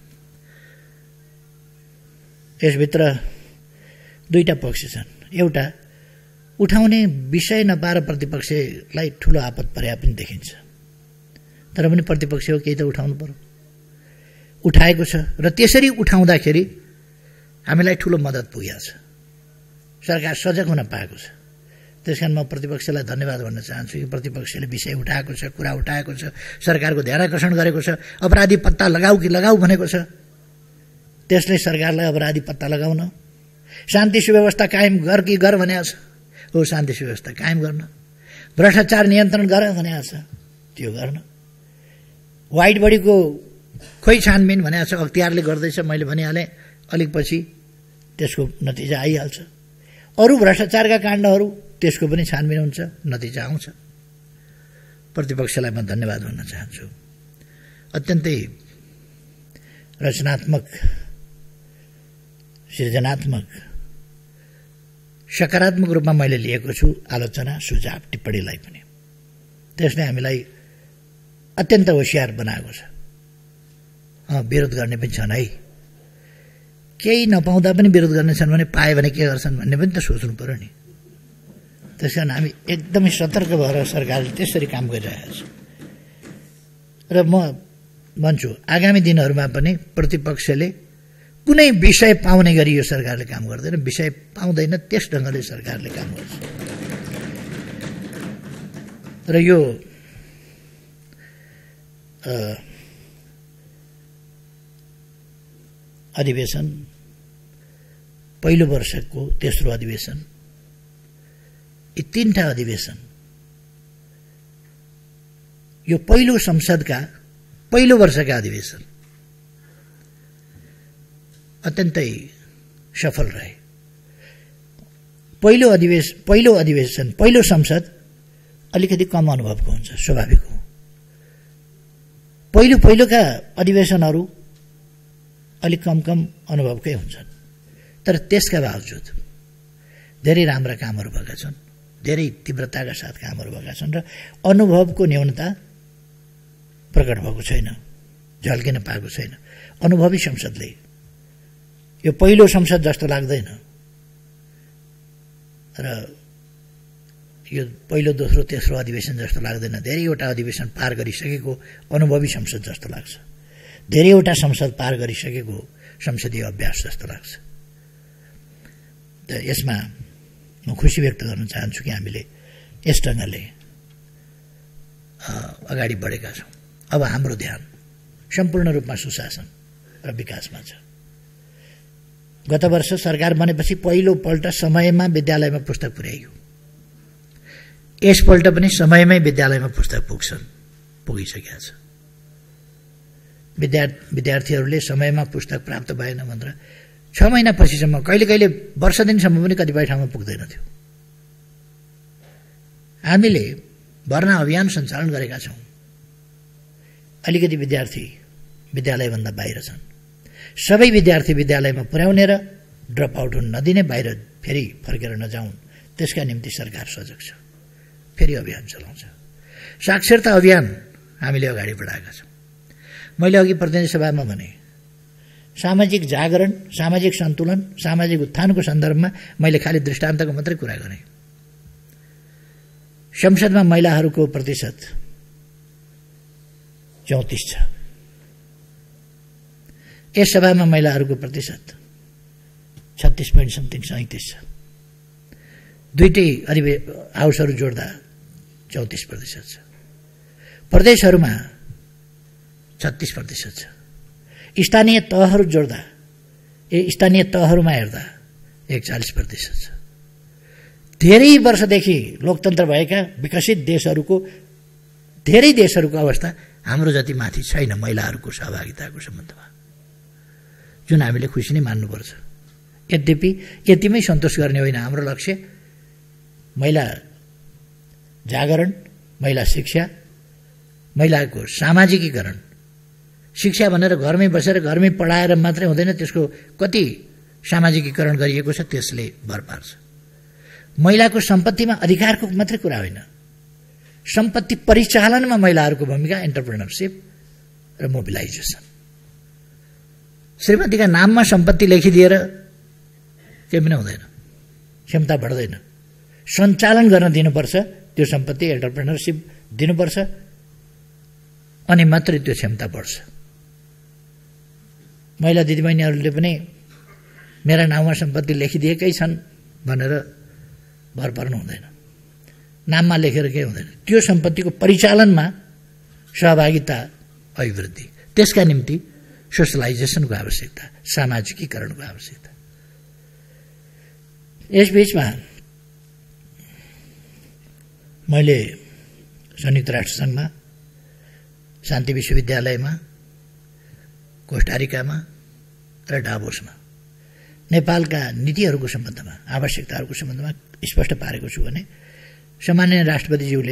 यसभित्र दुईटा पक्ष छन्। एउटा, उठाउने विषय नपाएर प्रतिपक्षलाई ठूलो आपत परे पनि देखिन्छ, तर पनि प्रतिपक्ष हो, केही त उठाउनु पर्यो। उठाएको छ र त्यसरी उठाउँदाखेरि हामीलाई ठूलो मद्दत पुगेको छ, सरकार सजग हुन पाएको छ। त्यसकारण म प्रतिपक्षलाई धन्यवाद भन्न चाहन्छु कि प्रतिपक्षले विषय उठाएको छ, कुरा उठाएको छ, सरकारको ध्यानाकर्षण गरेको छ। अपराधी पत्ता लगाऊ कि लगाऊ भनेको छ, त्यसले सरकारलाई अपराधी पत्ता लगाउन, शान्ति सुव्यवस्था कायम गर कि गर भनेको छ, हो शान्ति सुव्यवस्था कायम गर्न, भ्रष्टाचार नियन्त्रण गर भनेको छ, त्यो गर्न। व्हाइट बडीको खोइ छानबिन भनेको छ, अख्तियारले गर्दैछ, मैले भनिहालेँ, अलिक पछि त्यसको नतिजा आइहाल्छ। अरू भ्रष्टाचारका काण्डहरू, त्यसको पनि छानबिन हुन्छ, नतिजा आउँछ। प्रतिपक्षलाई म धन्यवाद भन्न चाहन्छु। अत्यन्तै रचनात्मक, सृजनात्मक, सकारात्मक रूपमा मैले लिएको छु आलोचना, सुझाव, टिप्पणीलाई पनि। त्यसले हामीलाई अत्यन्त होशियार बनाएको छ। विरोध गर्ने पनि छन् है, केही नपाउँदा पनि विरोध गर्नेछन् भने पाए भने के गर्छन् भन्ने पनि त सोच्नु पर्यो नि। त्यसकारण हामी एकदमै सतर्क भएर सरकारले त्यसरी काम गरिरहेको छ। र म भन्छु, आगामी दिनहरूमा पनि प्रतिपक्षले कुनै विषय पाउने गरी यो सरकारले काम गर्दैन, विषय पाउँदैन त्यस ढङ्गले सरकारले काम गर्छ। र यो अधिवेशन, पहिलो वर्षको तेस्रो अधिवेशन, यी तीनटा अधिवेशन, यो पहिलो संसदका पहिलो वर्षका अधिवेशन अत्यन्तै सफल रहे। पहिलो अधिवेशन, पहिलो संसद अलिकति कम अनुभवको हुन्छ, स्वाभाविक हो। पहिलोका अधिवेशनहरू अलिक कम अनुभवकै हुन्छन्, तर त्यसका बावजुद धेरै राम्रा कामहरू भएका छन्, धेरै तीव्रताका साथ कामहरू भएका छन् र अनुभवको न्यूनता प्रकट भएको छैन, झल्किन पाएको छैन। अनुभवी संसदले, यो पहिलो संसद जस्तो लाग्दैन र यो पहिलो, दोस्रो, तेस्रो अधिवेशन जस्तो लाग्दैन। धेरैवटा अधिवेशन पार गरिसकेको अनुभवी संसद जस्तो लाग्छ, धेरैवटा संसद पार गरिसकेको संसदीय अभ्यास जस्तो लाग्छ। त यसमा म खुसी व्यक्त गर्न चाहन्छु कि हामीले यस ढङ्गले अगाडि बढेका छौँ। अब हाम्रो ध्यान सम्पूर्ण रूपमा सुशासन र विकासमा छ। गत वर्ष सरकार बनेपछि पहिलोपल्ट समयमा विद्यालयमा पुस्तक पुर्याइयो। यसपल्ट पनि समयमै विद्यालयमा पुस्तक पुगिसकेका छ। विद्यार्थीहरूले समयमा पुस्तक प्राप्त भएन भनेर 6 महिनापछिसम्म, कहिले वर्ष दिनसम्म पनि कतिपय ठाउँमा पुग्दैन थियो। हामीले भर्ना अभियान सञ्चालन गरेका छौँ। अलिकति विद्यार्थी विद्यालयभन्दा बाहिर छन्, सबै विद्यार्थी विद्यालयमा पुर्याउने र ड्रप आउट हुन नदिने, बाहिर फेरि फर्केर नजाउन्, त्यसका निम्ति सरकार सजग छ। फेरि अभियान चलाउँछ। साक्षरता अभियान हामीले अगाडि बढाएका छौँ। मैले अघि प्रतिनिधि सभामा भने सामाजिक जागरण, सामाजिक सन्तुलन, सामाजिक उत्थानको सन्दर्भमा मैले खालि दृष्टान्तको मात्रै कुरा गरेँ। संसदमा महिलाहरूको प्रतिशत 34 छ। यस सभामा महिलाहरूको प्रतिशत 36.37 छ। दुईटै हाउसहरू जोड्दा 34% छ। प्रदेशहरूमा 36% छ। स्थानीय तहहरू जोड्दा, स्थानीय तहहरूमा हेर्दा 41% छ। धेरै वर्षदेखि लोकतन्त्र भएका विकसित देशहरूको, धेरै देशहरूको अवस्था हाम्रो जति माथि छैन महिलाहरूको सहभागिताको सम्बन्धमा, जुन हामीले खुसी नै मान्नुपर्छ। यद्यपि यतिमै सन्तोष गर्ने होइन हाम्रो लक्ष्य। महिला जागरण, महिला शिक्षा, महिलाको सामाजिकीकरण। शिक्षा भनेर घरमै बसेर घरमै पढाएर मात्रै हुँदैन, त्यसको कति सामाजिकीकरण गरिएको छ त्यसले भर पार्छ। महिलाको सम्पत्तिमा अधिकारको मात्रै कुरा होइन, सम्पत्ति परिचालनमा महिलाहरूको भूमिका, एन्टरप्रेनरसिप र मोबिलाइजेसन। श्रीमतीका नाममा सम्पत्ति लेखिदिएर केही पनि हुँदैन, क्षमता बढ्दैन। सञ्चालन गर्न दिनुपर्छ त्यो सम्पत्ति, एन्टरप्रेनरसिप दिनुपर्छ, अनि मात्रै त्यो क्षमता बढ्छ। महिला दिदीबहिनीहरूले पनि मेरा नाममा सम्पत्ति लेखिदिएकै छन् भनेर भर पर्नु हुँदैन, नाममा लेखेर केही हुँदैन। त्यो सम्पत्तिको परिचालनमा सहभागिता, अभिवृद्धि, त्यसका निम्ति सोशलाइजेसनको आवश्यकता, सामाजिकीकरणको आवश्यकता। यसबीचमा मैले संयुक्त राष्ट्रसङ्घमा, शान्ति विश्वविद्यालयमा, कोस्टारिकामा र डाभोसमा नेपालका नीतिहरूको सम्बन्धमा, आवश्यकताहरूको सम्बन्धमा स्पष्ट पारेको छु भने सामान्य राष्ट्रपतिज्यूले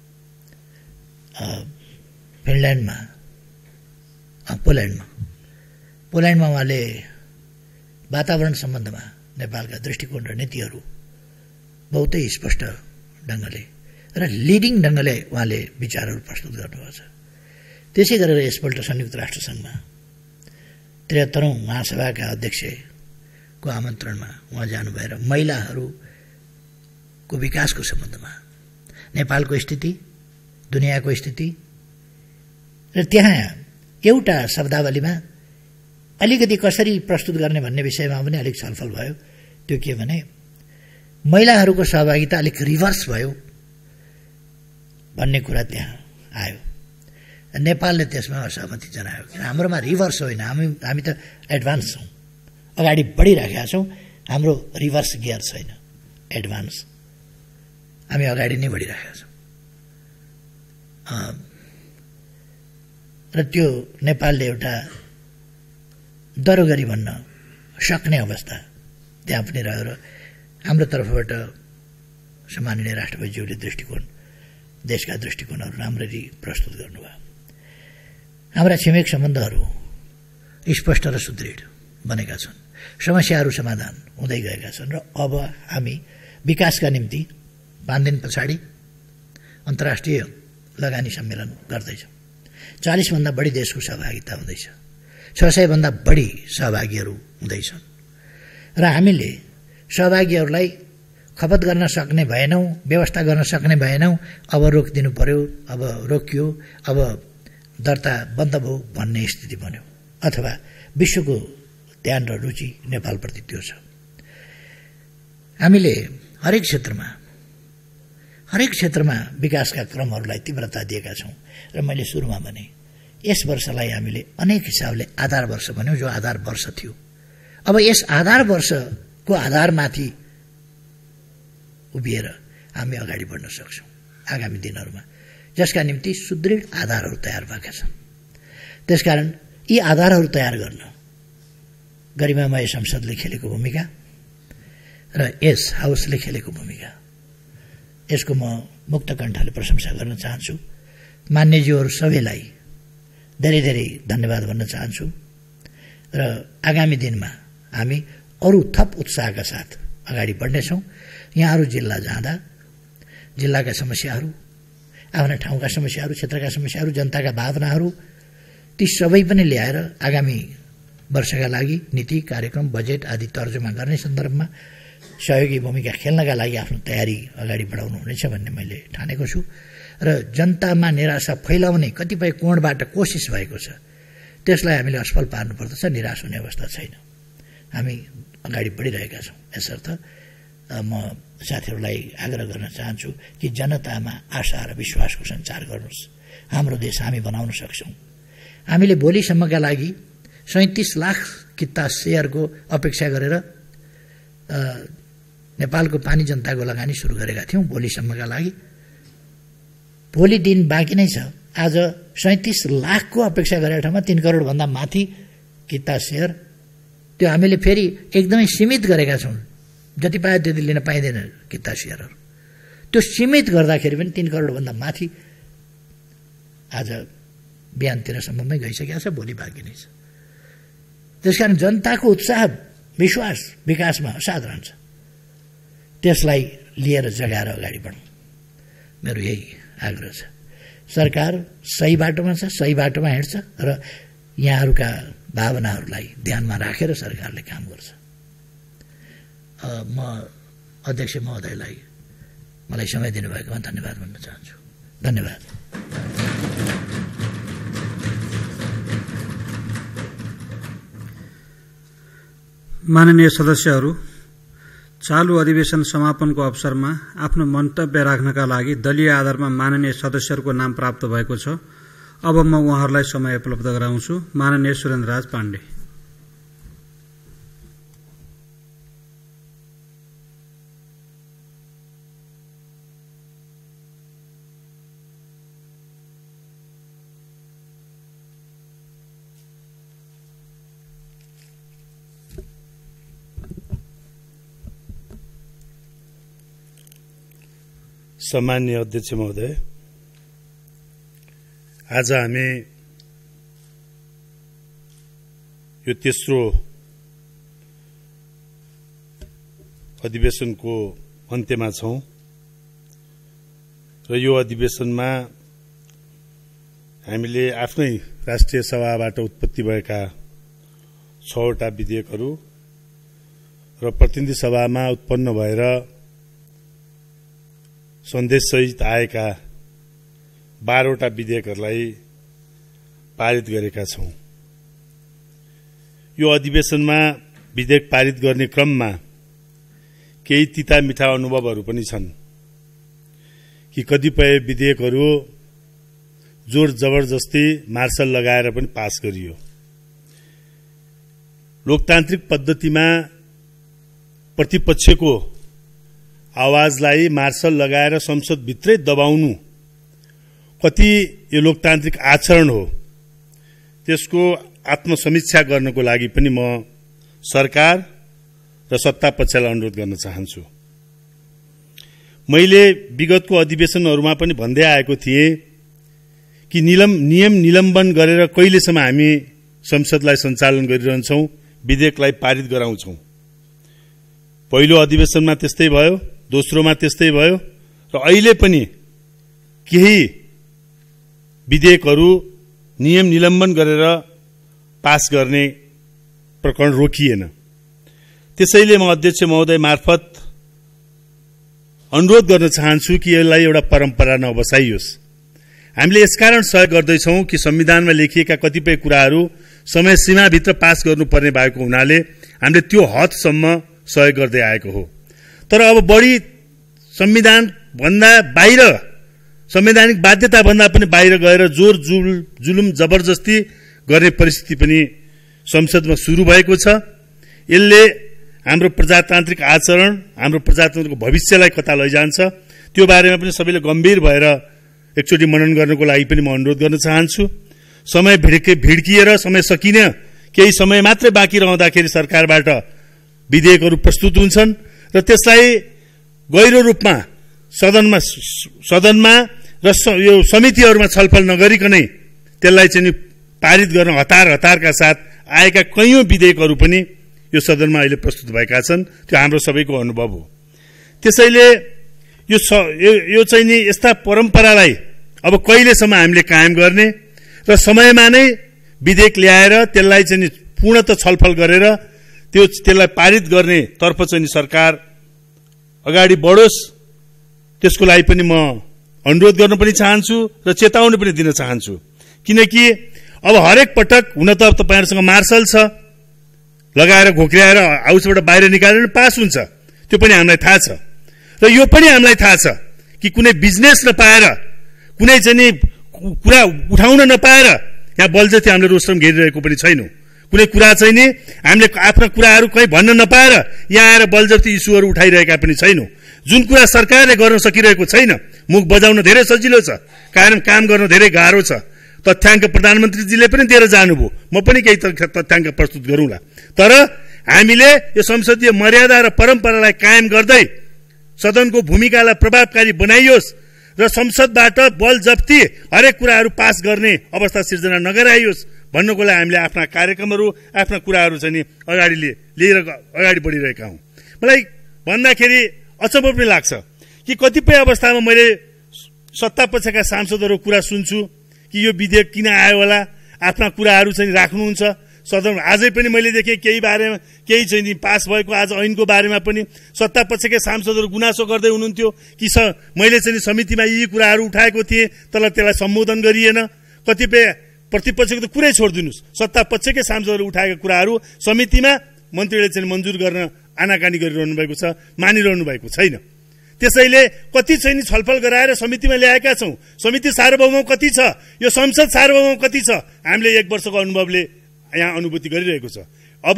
पोल्यान्डमा उहाँले वातावरण सम्बन्धमा नेपालका दृष्टिकोण र नीतिहरू बहुतै स्पष्ट ढङ्गले र लिडिङ ढङ्गले उहाँले विचारहरू प्रस्तुत गर्नुभएको छ। त्यसै गरेर यसपल्ट संयुक्त राष्ट्रसङ्घमा 73औं महासभाका अध्यक्षको आमन्त्रणमा उहाँ जानुभएर महिलाहरूको विकासको सम्बन्धमा नेपालको स्थिति, दुनियाँको स्थिति र त्यहाँ एउटा शब्दावलीमा अलिकति कसरी प्रस्तुत गर्ने भन्ने विषयमा पनि अलिक छलफल भयो। त्यो के भने महिलाहरूको सहभागिता अलिक रिभर्स भयो भन्ने कुरा त्यहाँ आयो। नेपालले त्यसमा असहमति जनायो, किन हाम्रोमा रिभर्स होइन, हामी त एडभान्स छौँ, अगाडि बढिराखेका छौँ। हाम्रो रिभर्स गियर छैन, एडभान्स, हामी अगाडि नै बढिराखेका छौँ। र त्यो नेपालले एउटा दरोगरी भन्न सक्ने अवस्था त्यहाँ पनि रह्यो। र हाम्रो तर्फबाट सम्माननीय राष्ट्रपतिज्यूले दृष्टिकोण, देशका दृष्टिकोणहरू राम्ररी प्रस्तुत गर्नुभयो। हाम्रा छिमेक सम्बन्धहरू स्पष्ट र सुदृढ बनेका छन्, समस्याहरू समाधान हुँदै गएका छन् र अब हामी विकासका निम्ति 5 दिन पछाडि अन्तर्राष्ट्रिय लगानी सम्मेलन गर्दैछौँ। 40 भन्दा बढी देशको सहभागिता हुँदैछ, 600 भन्दा बढी सहभागीहरू हुँदैछन् र हामीले सहभागीहरूलाई खपत गर्न सक्ने भएनौँ, व्यवस्था गर्न सक्ने भएनौँ, अब रोकिदिनु पर्यो, अब रोकियो, अब दर्ता बन्द भयो भन्ने स्थिति बन्यो। अथवा विश्वको ध्यान र रुचि नेपालप्रति त्यो छ। हामीले हरेक क्षेत्रमा विकासका क्रमहरूलाई तीव्रता दिएका छौँ र मैले सुरुमा भने यस वर्षलाई हामीले अनेक हिसाबले आधार वर्ष भन्यौँ, जो आधार वर्ष थियो। अब यस आधार वर्षको आधारमाथि उभिएर हामी अगाडि बढ्न सक्छौँ आगामी दिनहरूमा, जसका निम्ति सुदृढ आधारहरू तयार भएका छन्। त्यसकारण यी आधारहरू तयार गर्न गरिमामय संसदले खेलेको भूमिका र यस हाउसले खेलेको भूमिका, यसको म मुक्त कण्ठले प्रशंसा गर्न चाहन्छु। मान्यज्यूहरू सबैलाई धेरै धेरै धन्यवाद भन्न चाहन्छु र आगामी दिनमा हामी अरू थप उत्साहका साथ अगाडि बढ्नेछौँ। यहाँहरू जिल्ला जाँदा जिल्लाका समस्याहरू, आफ्ना ठाउँका समस्याहरू, क्षेत्रका समस्याहरू, जनताका भावनाहरू ती सबै पनि ल्याएर आगामी वर्षका लागि नीति, कार्यक्रम, बजेट आदि तर्जुमा गर्ने सन्दर्भमा सहयोगी भूमिका खेल्नका लागि आफ्नो तयारी अगाडि बढाउनु हुनेछ भन्ने मैले ठानेको छु। र जनतामा निराशा फैलाउने कतिपय कोणबाट कोसिस भएको छ, त्यसलाई हामीले असफल पार्नुपर्दछ। निराश हुने अवस्था छैन, हामी अगाडि बढिरहेका छौँ। यसर्थ म साथीहरूलाई आग्रह गर्न चाहन्छु कि जनतामा आशा र विश्वासको सञ्चार गर्नुहोस्। हाम्रो देश हामी बनाउन सक्छौँ। हामीले भोलिसम्मका लागि 37 लाख किता सेयरको अपेक्षा गरेर नेपालको पानी जनताको लगानी सुरु गरेका थियौँ भोलिसम्मका लागि। भोलि दिन बाँकी नै छ। आज 37 लाखको अपेक्षा गरेको ठाउँमा 3 करोडभन्दा माथि किता सेयर, त्यो हामीले फेरि एकदमै सीमित गरेका छौँ। जति पायो त्यति लिन पाइँदैन किता सेयरहरू। त्यो सीमित गर्दाखेरि पनि 3 करोडभन्दा माथि आज बिहानतिरसम्ममै गइसकेको छ, भोलि बाँकी नै छ। त्यसकारण जनताको उत्साह, विश्वास विकासमा असाधारण छ। त्यसलाई लिएर जगाएर अगाडि बढौँ, मेरो यही आग्रह छ। सरकार सही बाटोमा छ, सही बाटोमा हिँड्छ र यहाँहरूका भावनाहरूलाई ध्यानमा राखेर सरकारले काम गर्छ। म अध्यक्ष महोदयलाई मलाई समय दिनुभएकोमा धन्यवाद भन्न चाहन्छु। धन्यवाद। माननीय सदस्यहरू, चालू अधिवेशन समापनको अवसरमा आफ्नो मन्तव्य राख्नका लागि दलीय आधारमा माननीय सदस्यहरूको नाम प्राप्त भएको छ। अब म उहाँहरूलाई समय उपलब्ध गराउँछु। माननीय सुरेन्द्रराज पाण्डे। सम्माननीय अध्यक्ष महोदय, आज हामी यो तेस्रो अधिवेशनको अन्त्यमा छौं र यो अधिवेशनमा हामीले आफ्नै राष्ट्रिय सभाबाट उत्पत्ति भएका 6 वटा विधेयकहरू र प्रतिनिधि सभामा उत्पन्न भएर सन्देशसहित आएका 12 वटा विधेयकहरूलाई पारित गरेका छौं। यो अधिवेशनमा विधेयक पारित गर्ने क्रममा केही तिता मिठा अनुभवहरू पनि छन् कि कतिपय विधेयकहरू जोर जबरजस्ती मार्शल लगाएर पनि पास गरियो। लोकतान्त्रिक पद्धतिमा प्रतिपक्षको आवाजलाई मार्शल लगाएर संसदभित्रै दबाउनु कति यो लोकतान्त्रिक आचरण हो, त्यसको आत्मसमीक्षा गर्नको लागि पनि म सरकार र सत्ता पक्षलाई अनुरोध गर्न चाहन्छु। मैले विगतको अधिवेशनहरूमा पनि भन्दै आएको थिएँ कि नियम निलम्बन गरेर कहिलेसम्म हामी संसदलाई सञ्चालन गरिरहन्छौं, विधेयकलाई पारित गराउँछौं। पहिलो अधिवेशनमा त्यस्तै भयो, दोस्रोमा त्यस्तै भयो र अहिले पनि केही विधेयकहरू नियम निलम्बन गरेर पास गर्ने प्रकरण रोकिएन। त्यसैले म अध्यक्ष महोदय मार्फत अनुरोध गर्न चाहन्छु कि यसलाई एउटा परम्परा नबसाइयोस्। हामीले यसकारण सहयोग गर्दैछौं कि संविधानमा लेखिएका कतिपय कुराहरू समय सीमाभित्र पास गर्नुपर्ने भएको हुनाले हामीले त्यो हदसम्म सहयोग गर्दै आएको हो। तर अब बढी संविधान भन्दा बाहिर, संवैधानिक बाध्यता भन्दा पनि बाहिर गएर जोर जुलुम जबरजस्ती गर्ने परिस्थिति पनि संसदमा सुरु भएको छ। यसले हाम्रो प्रजातान्त्रिक आचरण, हाम्रो प्रजातन्त्रको भविष्यलाई कता लैजान्छ, त्यो बारेमा पनि सबैले गम्भीर भएर एकचोटि मनन गर्नको लागि पनि म अनुरोध गर्न चाहन्छु। समय भिड्किएर समय सकिने केही समय मात्रै बाँकी रहँदाखेरि सरकारबाट विधेयकहरू प्रस्तुत हुन्छन् र त्यसलाई गहिरो रूपमा सदनमा र यो समितिहरूमा छलफल नगरिकनै त्यसलाई चाहिँ पारित गर्न हतारका साथ आएका कैयौं विधेयकहरू पनि यो सदनमा अहिले प्रस्तुत भएका छन्। त्यो हाम्रो सबैको अनुभव हो। त्यसैले यो चाहिँ नि यस्ता परम्परालाई अब कहिलेसम्म हामीले कायम गर्ने र समयमा नै विधेयक ल्याएर त्यसलाई चाहिँ नि पूर्णतः छलफल गरेर त्यसलाई पारित गर्ने तर्फ चाहिँ सरकार अगाडि बढोस्, त्यसको लागि पनि म अनुरोध गर्न पनि चाहन्छु र चेतावनी पनि दिन चाहन्छु। किनकि अब हरेक पटक हुन त तपाईहरुसँग मार्शल छ, लगाएर घोक्र्याएर हाउसबाट बाहिर निकालेर पास हुन्छ, त्यो पनि हामीलाई थाहा छ। र यो पनि हामीलाई थाहा छ कि कुनै बिजनेस नपाएर, कुनै चाहिँ नि कुरा उठाउन नपाएर यहाँ बलजफ्ती हामीले रोस्टम घेरिरहेको पनि छैनौं। कुनै कुरा चाहिँ नि हामीले आफ्ना कुराहरू कहीँ भन्न नपाएर यहाँ आएर बलजफ्ती इस्युहरू उठाइरहेका पनि छैनौं। जुन कुरा सरकारले गर्न सकिरहेको छैन, मुख बजाउन धेरै सजिलो छ, कारण काम गर्न धेरै गाह्रो छ। तथ्याङ्क प्रधानमन्त्रीजीले पनि दिएर जानुभयो, म पनि केही तथ्याङ्क प्रस्तुत गरौँला। तर हामीले यो संसदीय मर्यादा र परम्परालाई कायम गर्दै सदनको भूमिकालाई प्रभावकारी बनाइयोस् र संसदबाट बलजफ्ती हरेक कुराहरू पास गर्ने अवस्था सिर्जना नगराइयोस् भन्नको लागि हामीले आफ्ना कार्यक्रमहरू, आफ्ना कुराहरू चाहिँ लिएर अगाडि बढिरहेका हौं। मलाई भन्दाखेरि अचम्म पनि लाग्छ कि कतिपय अवस्थामा मैले सत्ता पक्षका सांसदहरूको कुरा सुन्छु कि यो विधेयक किन आयो होला, आफ्ना कुराहरू चाहिँ राख्नुहुन्छ सदन। आजै पनि मैले देखेँ केही चाहिँ पास भएको आज ऐनको बारेमा पनि सत्ता पक्षकै सांसदहरू गुनासो गर्दै हुनुहुन्थ्यो कि मैले चाहिँ समितिमा यी कुराहरू उठाएको थिएँ तर त्यसलाई सम्बोधन गरिएन। कतिपय प्रतिपक्षको त कुरै छोडिदिनुहोस्, सत्ता पक्षकै सांसदहरू उठाएका कुराहरू समितिमा मन्त्रीले चाहिँ मन्जुर गर्न आनाकानी गरिरहनु भएको छ, मानिरहनु भएको छैन। त्यसैले कति चाहिँ छलफल गराएर समितिमा ल्याएका छौं। समिति सार्वभौम कति छ, यो संसद सार्वभौम कति छ, हामीले 1 वर्षको अनुभवले यहाँ अनुभूति गरिरहेको छ। अब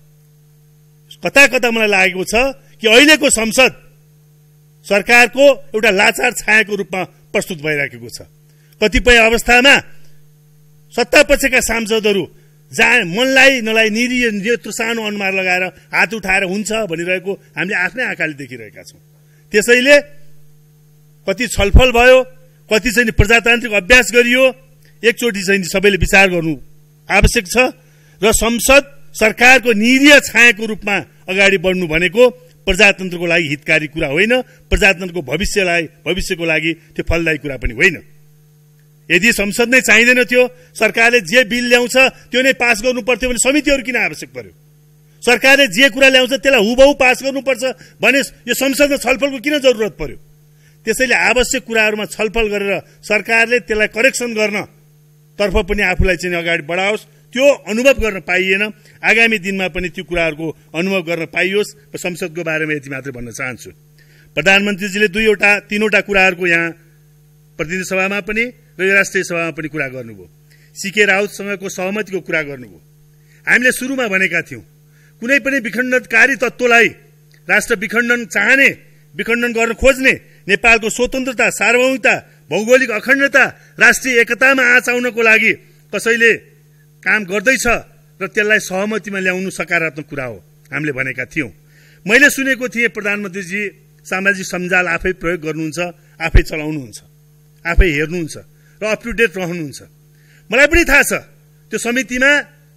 कता कता मलाई लागेको छ कि अहिलेको संसद सरकारको एउटा लाचार छायाको रूपमा प्रस्तुत भइरहेको छ। कतिपय अवस्थामा सत्ता पक्षका सांसदहरू जहाँ मनलाई नलाई निरीह यत्रो सानो अनुहार लगाएर हात उठाएर हुन्छ भनिरहेको हामीले आफ्नै आँखाले देखिरहेका छौं। त्यसैले कति छलफल भयो, कति चाहिँ प्रजातान्त्रिक अभ्यास गरियो, एकचोटि चाहिँ सबैले विचार गर्नु आवश्यक छ र संसद सरकारको निरीह छायाको रूपमा अगाडि बढ्नु भनेको प्रजातन्त्रको लागि हितकारी कुरा होइन, प्रजातन्त्रको भविष्यको लागि त्यो फलदायी कुरा पनि होइन। यदि संसद नै चाहिँदैन थियो, सरकारले जे बिल ल्याउँछ त्यो नै पास गर्नु पर्थ्यो भने समितिहरू किन आवश्यक पर्यो? सरकारले जे कुरा ल्याउँछ त्यसलाई हुबहु पास गर्नुपर्छ भने यो संसदमा छलफलको किन जरुरत पर्यो? त्यसैले आवश्यक कुराहरूमा छलफल गरेर सरकारले त्यसलाई करेक्सन गर्न तर्फ पनि आफूलाई चाहिँ अगाडि बढाओस्, त्यो अनुभव गर्न पाइएन। आगामी दिनमा पनि त्यो कुराहरूको अनुभव गर्न पाइयोस्। र संसदको बारेमा यति मात्रै भन्न चाहन्छु। प्रधानमन्त्रीजीले 3वटा कुराहरूको यहाँ प्रतिनिधि सभामा पनि र राष्ट्रिय सभामा पनि कुरा गर्नुभयो। सीके राउतसँगको सहमतिको कुरा गर्नुभयो। हामीले सुरुमा भनेका थियौं कुनै पनि विखण्डनकारी तत्त्वलाई, राष्ट्र विखण्डन चाहने, विखण्डन गर्न खोज्ने, नेपालको स्वतन्त्रता, सार्वभौमिकता, भौगोलिक अखण्डता, राष्ट्रिय एकतामा आँच आउनको लागि कसैले काम गर्दैछ र त्यसलाई सहमतिमा ल्याउनु सकारात्मक कुरा हो हामीले भनेका थियौं। मैले सुनेको थिएँ प्रधानमन्त्रीजी सामाजिक सञ्जाल आफै प्रयोग गर्नुहुन्छ, आफै चलाउनुहुन्छ, आफै हेर्नुहुन्छ र अप टु डेट रहनुहुन्छ। मलाई पनि थाहा छ त्यो समितिमा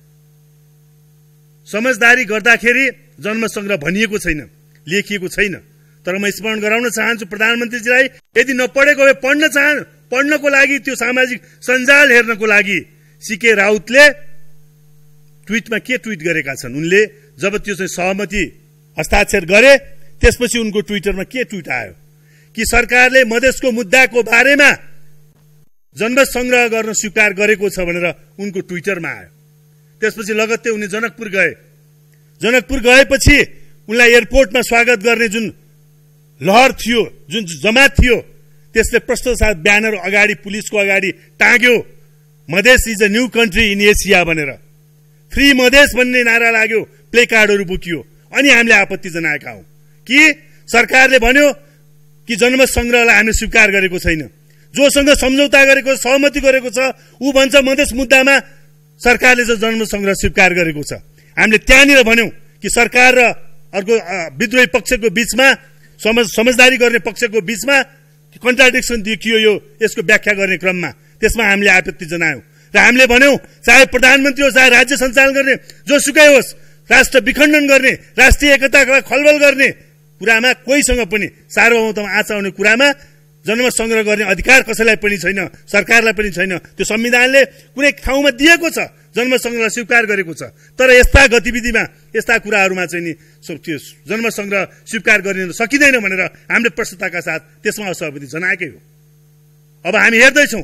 समझदारी गर्दाखेरि जन्मसंग्रह भनिएको छैन, लेखिएको छैन। तर म स्मरण गराउन चाहन्छु प्रधानमन्त्रीजीलाई, यदि नपढेको भए पढ्नको लागि त्यो सामाजिक सञ्जाल हेर्नको लागि सीके राउतले ट्विटमा के ट्विट गरेका छन्, उनले जब त्यो चाहिँ सहमति हस्ताक्षर गरे त्यसपछि उनको ट्विटरमा के ट्विट आयो कि सरकारले मधेसको मुद्दाको बारेमा जन्म संग्रह गर्न स्वीकार गरेको छ भनेर उनको ट्विटरमा आयो। त्यसपछि लगत्तै उनी जनकपुर गए। जनकपुर गएपछि उनलाई एयरपोर्टमा स्वागत गर्ने जुन लहर थियो, जुन जमात थियो, त्यसले प्रश्न साथ ब्यानर अगाडि, पुलिसको अगाडि टाँग्यो, Madhes is a new country in Asia भनेर। फ्री मधेस भन्ने नारा लाग्यो, प्ले कार्डहरू बोकियो। अनि हामीले आपत्ति जनाएका हौं कि सरकारले भन्यो कि जन्म संग्रहलाई हामीले स्वीकार गरेको छैन। जोसँग सम्झौता गरेको, सहमति गरेको छ, ऊ भन्छ मधेस मुद्दामा सरकारले चाहिँ जन्म संग्रह स्वीकार गरेको छ। हामीले त्यहाँनिर भन्यौं कि सरकार र अर्को विद्रोही पक्षको बीचमा, समझदारी गर्ने पक्षको बीचमा कन्ट्राडिक्सन देखियो यो यसको व्याख्या गर्ने क्रममा। त्यसमा हामीले आपत्ति जनायौं र हामीले भन्यौं चाहे प्रधानमन्त्री होस् चाहे राज्य सञ्चालन गर्ने जोसुकै होस्, राष्ट्र विखण्डन गर्ने, राष्ट्रिय एकतालाई खलबल गर्ने कुरामा कोहीसँग पनि सार्वभौमतामा आँच आउने कुरामा जन्म संग्रह गर्ने अधिकार कसैलाई पनि छैन, सरकारलाई पनि छैन। त्यो संविधानले कुनै ठाउँमा दिएको छ, जन्म संग्रह स्वीकार गरेको छ। तर यस्ता गतिविधिमा यस्ता कुराहरूमा चाहिँ नि जन्म संग्रह स्वीकार गरिन सकिँदैन भनेर हामीले प्रष्टताका साथ त्यसमा असहमति जनाएकै हो। अब हामी हेर्दैछौँ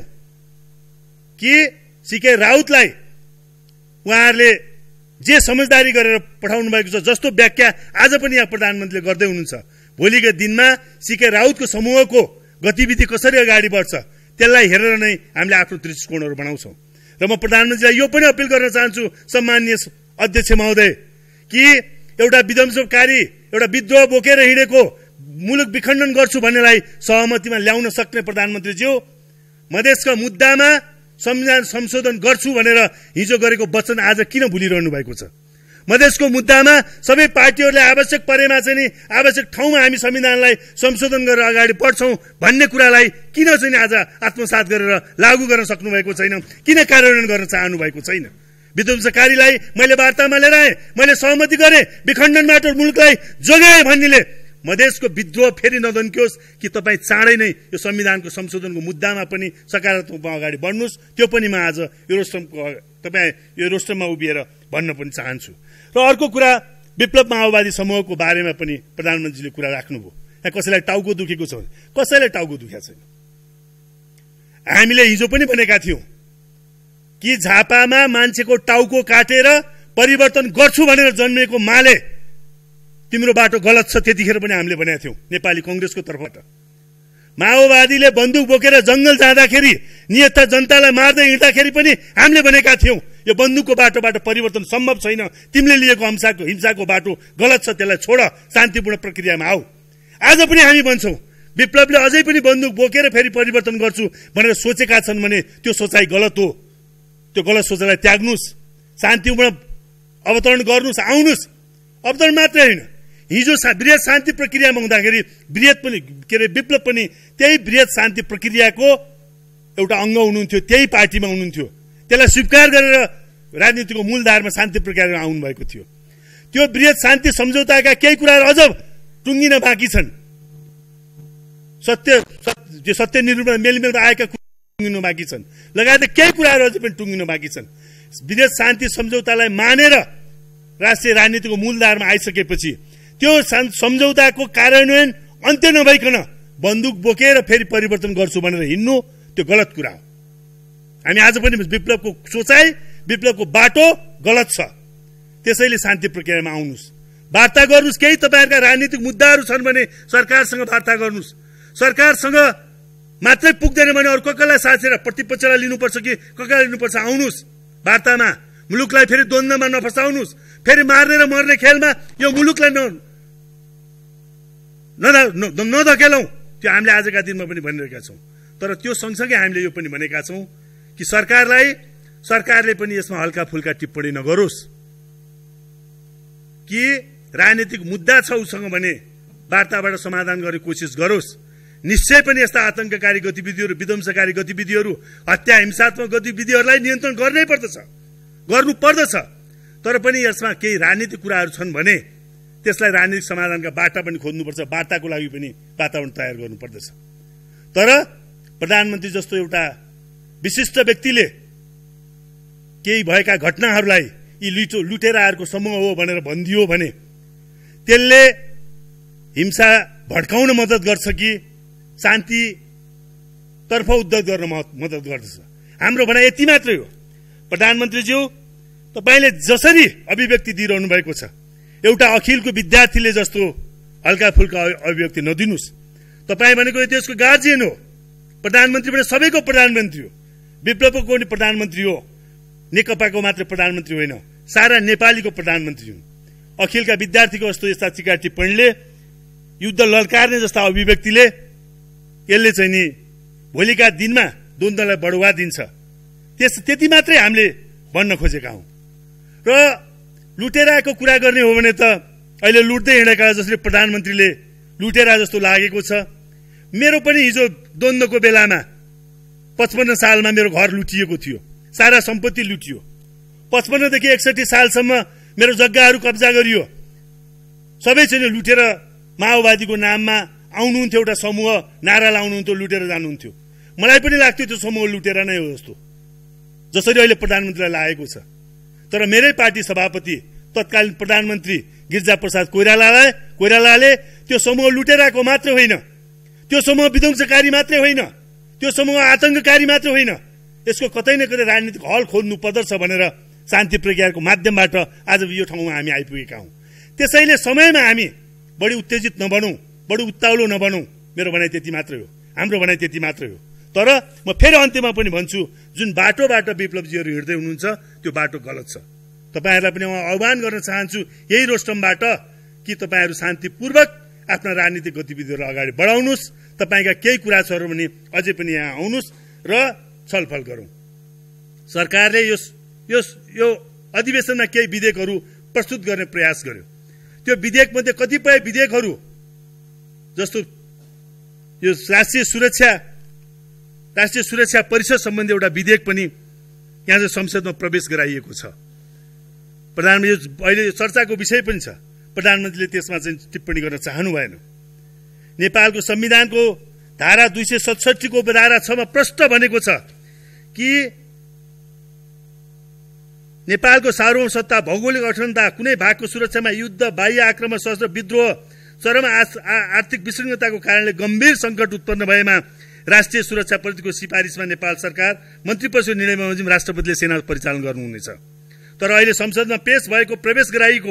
कि सीके राउतलाई उहाँहरूले जे समझदारी गरेर पठाउनु भएको छ, जस्तो व्याख्या आज पनि यहाँ प्रधानमन्त्रीले गर्दै हुनुहुन्छ, भोलिको दिनमा सीके राउतको समूहको गतिविधि कसरी अगाडि बढ्छ त्यसलाई हेरेर नै हामीले आफ्नो दृष्टिकोणहरू बनाउँछौँ। र म प्रधानमन्त्रीलाई यो पनि अपिल गर्न चाहन्छु, सम्माननीय अध्यक्ष महोदय, कि एउटा विध्वंसकारी एउटा विद्रोह बोकेर हिँडेको मुलुक विखण्डन गर्छु भन्नेलाई सहमतिमा ल्याउन सक्ने प्रधानमन्त्रीज्यू, मधेसका मुद्दामा संविधान संशोधन गर्छु भनेर हिजो गरेको वचन आज किन भुलिरहनु भएको छ? मधेसको मुद्दामा सबै पार्टीहरूले आवश्यक परेमा चाहिँ नि आवश्यक ठाउँमा हामी संविधानलाई संशोधन गरेर अगाडि बढ्छौं भन्ने कुरालाई किन चाहिँ आज आत्मसात गरेर लागू गर्न सक्नु भएको छैन? किन कार्यान्वयन गर्न चाहनु भएको छैन? विध्वंसकारीलाई मैले वार्तामा लिएर आएँ, मैले सहमति गरेँ, विखण्डनबाट मुलुकलाई जोगाएँ भन्नेले मधेसको विद्रोह फेरि नदन्कियोस् कि तपाईँ चाँडै नै यो संविधानको संशोधनको मुद्दामा पनि सकारात्मकमा अगाडि बढ्नुहोस्। त्यो पनि म आज यो रोस्टरमा उभिएर भन्न पनि चाहन्छु। र अर्को कुरा, विप्लव माओवादी समूहको बारेमा पनि प्रधानमन्त्रीले कुरा राख्नुभयो। यहाँ कसैलाई टाउको दुखेको छ? कसैलाई टाउको दुखेको छैन। हामीले हिजो पनि भनेका थियौं कि झापामा मान्छेको टाउको काटेर परिवर्तन गर्छु भनेर जन्मेको माले तिम्रो बाटो गलत छ, त्यतिखेर पनि हामीले भनेका थियौं नेपाली कांग्रेसको तर्फबाट। माओवादीले बन्दुक बोकेर जंगल जाँदाखेरि नियतता जनतालाई मार्दै हिँड्दाखेरि पनि हामीले भनेका थियौं यो बन्दुकको बाटोबाट परिवर्तन सम्भव छैन, तिमीले लिएको हिंसाको बाटो गलत छ, त्यसलाई छोड, शान्तिपूर्ण प्रक्रियामा आऊ। आज पनि हामी भन्छौं विप्लवले अझै पनि बन्दुक बोकेर फेरि परिवर्तन गर्छु भनेर सोचेका छन् भने त्यो सोचाइ गलत हो। त्यो गलत सोचाइलाई त्याग्नुस्, शान्तिपूर्ण अवतरण गर्नुस्, आउनुस्। अवतरण मात्रै होइन, हिजो वृहत शान्ति प्रक्रियामा हुँदाखेरि विप्लव पनि त्यही वृहत शान्ति प्रक्रियाको एउटा अंग हुनुहुन्थ्यो, त्यही पार्टीमा हुनुहुन्थ्यो। त्यसलाई स्वीकार गरेर राजनीतिको मूलधारमा शान्ति प्रक्रियामा आउनु भएको थियो। त्यो वृहत शान्ति सम्झौताका केही कुराहरू अझ टुङ्गिन बाँकी छन्। सत्य निरूपण मेलमेलमा आएका टुङ्गिन बाँकी छन्, लगायत केही कुराहरू अझै पनि टुङ्गिन बाँकी छन्। वृहत शान्ति सम्झौतालाई मानेर राष्ट्रिय राजनीतिको मूलधारमा आइसकेपछि त्यो सम्झौताको कार्यान्वयन अन्त्य नभइकन बन्दुक बोकेर फेरि परिवर्तन गर्छु भनेर हिँड्नु त्यो गलत कुरा हो। हामी आज पनि विप्लवको सोचाइ, विप्लवको बाटो गलत छ। त्यसैले शान्ति प्रक्रियामा आउनुस्, वार्ता गर्नुस्। केही तपाईहरुका राजनीतिक मुद्दाहरू छन् भने सरकारसँग वार्ता गर्नुस्। सरकारसँग मात्रै पुग्दैन भने अरु कसलाई साथेर प्रतिपक्षलाई लिनुपर्छ कि कसलाई लिनुपर्छ? आउनुस् वार्तामा। मुलुकलाई फेरि द्वन्द्वमा नफसाउनुस्। फेरि मार्ने र मर्ने खेलमा यो मुलुकलाई नधकेलौं। त्यो हामीले आजका दिनमा पनि भनिरहेका छौं। तर त्यो सँगसँगै हामीले यो पनि भनेका छौं कि सरकारले पनि यसमा हल्का फुल्का टिप्पणी नगरोस्, कि राजनीतिक मुद्दा छ उसँग भने वार्ताबाट समाधान गर्ने कोसिस गरोस्। निश्चय पनि यस्ता आतंककारी गतिविधिहरू, विध्वंसकारी गतिविधिहरू, हत्या हिंसात्मक गतिविधिहरूलाई नियन्त्रण गर्नुपर्दछ। तर पनि यसमा केही राजनीतिक कुराहरू छन् भने त्यसलाई राजनीतिक समाधानका बाटा पनि खोज्नुपर्छ। वार्ताको लागि पनि वातावरण तयार गर्नुपर्दछ। तर प्रधानमन्त्री जस्तो एउटा विशिष्ट व्यक्तिले केही भएका घटनाहरूलाई यी लुटेराहरूको समूह हो भनेर भनिदियो भने त्यसले हिंसा भड्काउन मद्दत गर्छ कि शान्ति तर्फ उद्योग गर्न मद्दत गर्दछ? हाम्रो भनाइ यति मात्रै हो। प्रधानमन्त्रीज्यू, तपाईले जसरी अभिव्यक्ति दिइरहनु भएको छ, एउटा अखिलको विद्यार्थीले जस्तो हल्का फुल्का अभिव्यक्ति नदिनुस्। तपाई भनेको यो देशको गार्जियन हो। प्रधानमन्त्री भने सबैको प्रधानमन्त्री हो। विप्लवको पनि प्रधानमन्त्री हो। नेकपाको मात्र प्रधानमन्त्री होइन, सारा नेपालीको प्रधानमन्त्री हुन्। अखिलका विद्यार्थीको जस्तो यस्ता टिका टिप्पणीले, युद्ध ललकार्ने जस्ता अभिव्यक्तिले यसले चाहिँ नि भोलिका दिनमा द्वन्द्वलाई बढुवा दिन्छ। त्यति मात्रै हामीले भन्न खोजेका हौं। र लुटेराको कुरा गर्ने हो भने त अहिले लुट्दै हिँडेका जसरी प्रधानमन्त्रीले लुटेरा जस्तो लागेको छ। मेरो पनि हिजो द्वन्द्वको बेलामा 55 सालमा मेरो घर लुटिएको थियो। सारा सम्पत्ति लुटियो। 55 देखि 61 सालसम्म मेरो जग्गाहरू कब्जा गरियो। सबै चाहिँ लुटेर माओवादीको नाममा आउनुहुन्थ्यो, एउटा समूह नारा लाउनुहुन्थ्यो, लुटेर जानुहुन्थ्यो। मलाई पनि लाग्थ्यो त्यो समूह लुटेर नै हो जस्तो, जसरी अहिले प्रधानमन्त्रीलाई लागेको छ। तर मेरै पार्टी सभापति तत्कालीन प्रधानमन्त्री गिरिजाप्रसाद कोइरालाले त्यो समूह लुटेराको मात्र होइन, त्यो समूह विध्वंसकारी मात्रै होइन, त्यो समूह आतंककारी मात्र होइन, यसको कतै न कतै राजनीतिक हल खोज्नु पर्दछ भनेर शान्ति प्रक्रियाको माध्यमबाट आज यो ठाउँमा हामी आइपुगेका हौं। त्यसैले समयमा हामी बढी उत्तेजित नबनौं, बढी उत्ताउलो नबनौं। मेरो भनाइ त्यति मात्रै हो, हाम्रो भनाइ त्यति मात्रै हो। तर म फेरि अन्त्यमा पनि भन्छु, जुन बाटोबाट विप्लवजीहरू हिँड्दै हुनुहुन्छ त्यो बाटो गलत छ। तपाईहरुलाई पनि म आह्वान गर्न चाहन्छु यही रोस्टमबाट कि तपाईहरु शान्तिपूर्वक आफ्ना राजनीतिक गतिविधिहरू अगाडि बढाउनुस्। तपाईका केही कुरा छहरू भने अझै पनि यहाँ आउनुस् र छलफल गरौं। सरकारले यो अधिवेशनमा केही विधेयकहरू प्रस्तुत गर्ने प्रयास गर्यो। त्यो विधेयक मध्ये कतिपय विधेयकहरू जस्तो यो राष्ट्रिय सुरक्षा परिषद सम्बन्धी एउटा विधेयक पनि यहाँ चाहिँ संसदमा प्रवेश गराइएको छ। प्रधानमन्त्री अहिले चर्चाको विषय पनि छ। प्रधानमन्त्रीले त्यसमा चाहिँ टिप्पणी गर्न चाहनु भएन। नेपालको संविधानको धारा 267 को धारा 6 मा प्रष्ट भनेको छ कि नेपालको सार्वभौम सत्ता, भौगोलिक अखण्डता, कुनै भागको सुरक्षामा युद्ध, बाह्य आक्रमण, सशस्त्र विद्रोह, चरम आर्थिक विसङ्गतताको कारणले गम्भीर संकट उत्पन्न भएमा राष्ट्रिय सुरक्षा परिषदको सिफारिसमा नेपाल सरकार मन्त्री परिषदको निर्णय बमोजिम राष्ट्रपतिले सेना परिचालन गर्नुहुनेछ। तर अहिले संसदमा पेश भएको, प्रवेश गराइएको,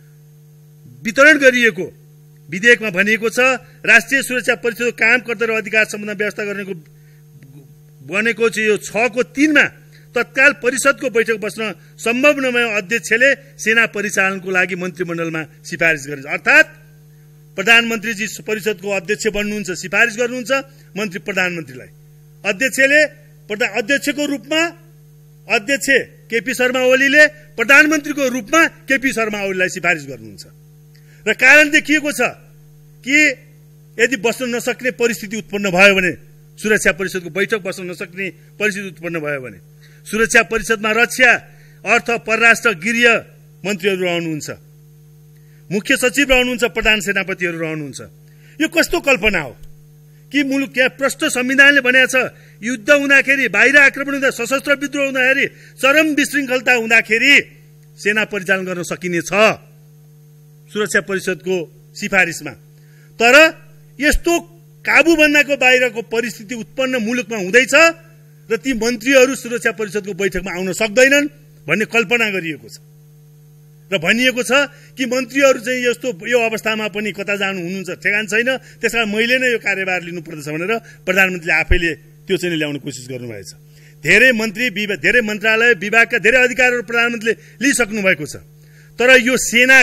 वितरण गरिएको विधेयकमा भनिएको छ राष्ट्रिय सुरक्षा परिषदको काम, कर्तव्य र अधिकार सम्बन्ध व्यवस्था गर्नेको बनेको चाहिँ यो 6 को 3 मा तत्काल परिषदको बैठक बस्न सम्भव नभए अध्यक्षले सेना परिचालनको लागि मन्त्रीमण्डलमा सिफारिस गरिन्छ। अर्थात् प्रधानमन्त्रीजी परिषदको अध्यक्ष बन्नुहुन्छ, सिफारिस गर्नुहुन्छ मन्त्री प्रधानमन्त्रीलाई। अध्यक्षको रूपमा अध्यक्ष केपी शर्मा ओलीले प्रधानमन्त्रीको रूपमा केपी शर्मा ओलीलाई सिफारिस गर्नुहुन्छ। र कारण देखिएको छ कि यदि बस्न नसक्ने परिस्थिति उत्पन्न भयो भने, सुरक्षा परिषदको बैठक बस्न नसक्ने परिस्थिति उत्पन्न भयो भने सुरक्षा परिषदमा रक्षा, अर्थ, परराष्ट्र, गृह मन्त्रीहरू रहनुहुन्छ, मुख्य सचिव रहनुहुन्छ, प्रधान सेनापतिहरू रहनुहुन्छ। यो कस्तो कल्पना हो कि मुलुक यहाँ प्रष्ट संविधानले भनेको छ युद्ध हुँदाखेरि, बाहिर आक्रमण हुँदा, सशस्त्र विद्रोह हुँदाखेरि, चरम विशृङ्खलता हुँदाखेरि सेना परिचालन गर्न सकिने छ सुरक्षा परिषदको सिफारिसमा। तर यस्तो काबुभन्दाको बाहिरको परिस्थिति उत्पन्न मुलुकमा हुँदैछ र ती मन्त्रीहरू सुरक्षा परिषदको बैठकमा आउन सक्दैनन् भन्ने कल्पना गरिएको छ। र भनिएको छ कि मन्त्रीहरू चाहिँ यो अवस्थामा पनि कता जानु हुनुहुन्छ ठेगान छैन, त्यसकारण मैले नै यो कार्यभार लिनुपर्दछ भनेर प्रधानमन्त्रीले आफैले त्यो चाहिँ ल्याउने कोसिस गर्नुभएको छ। धेरै मन्त्री, धेरै मन्त्रालय, विभागका धेरै अधिकारहरू प्रधानमन्त्रीले लिइसक्नु भएको छ। तर यो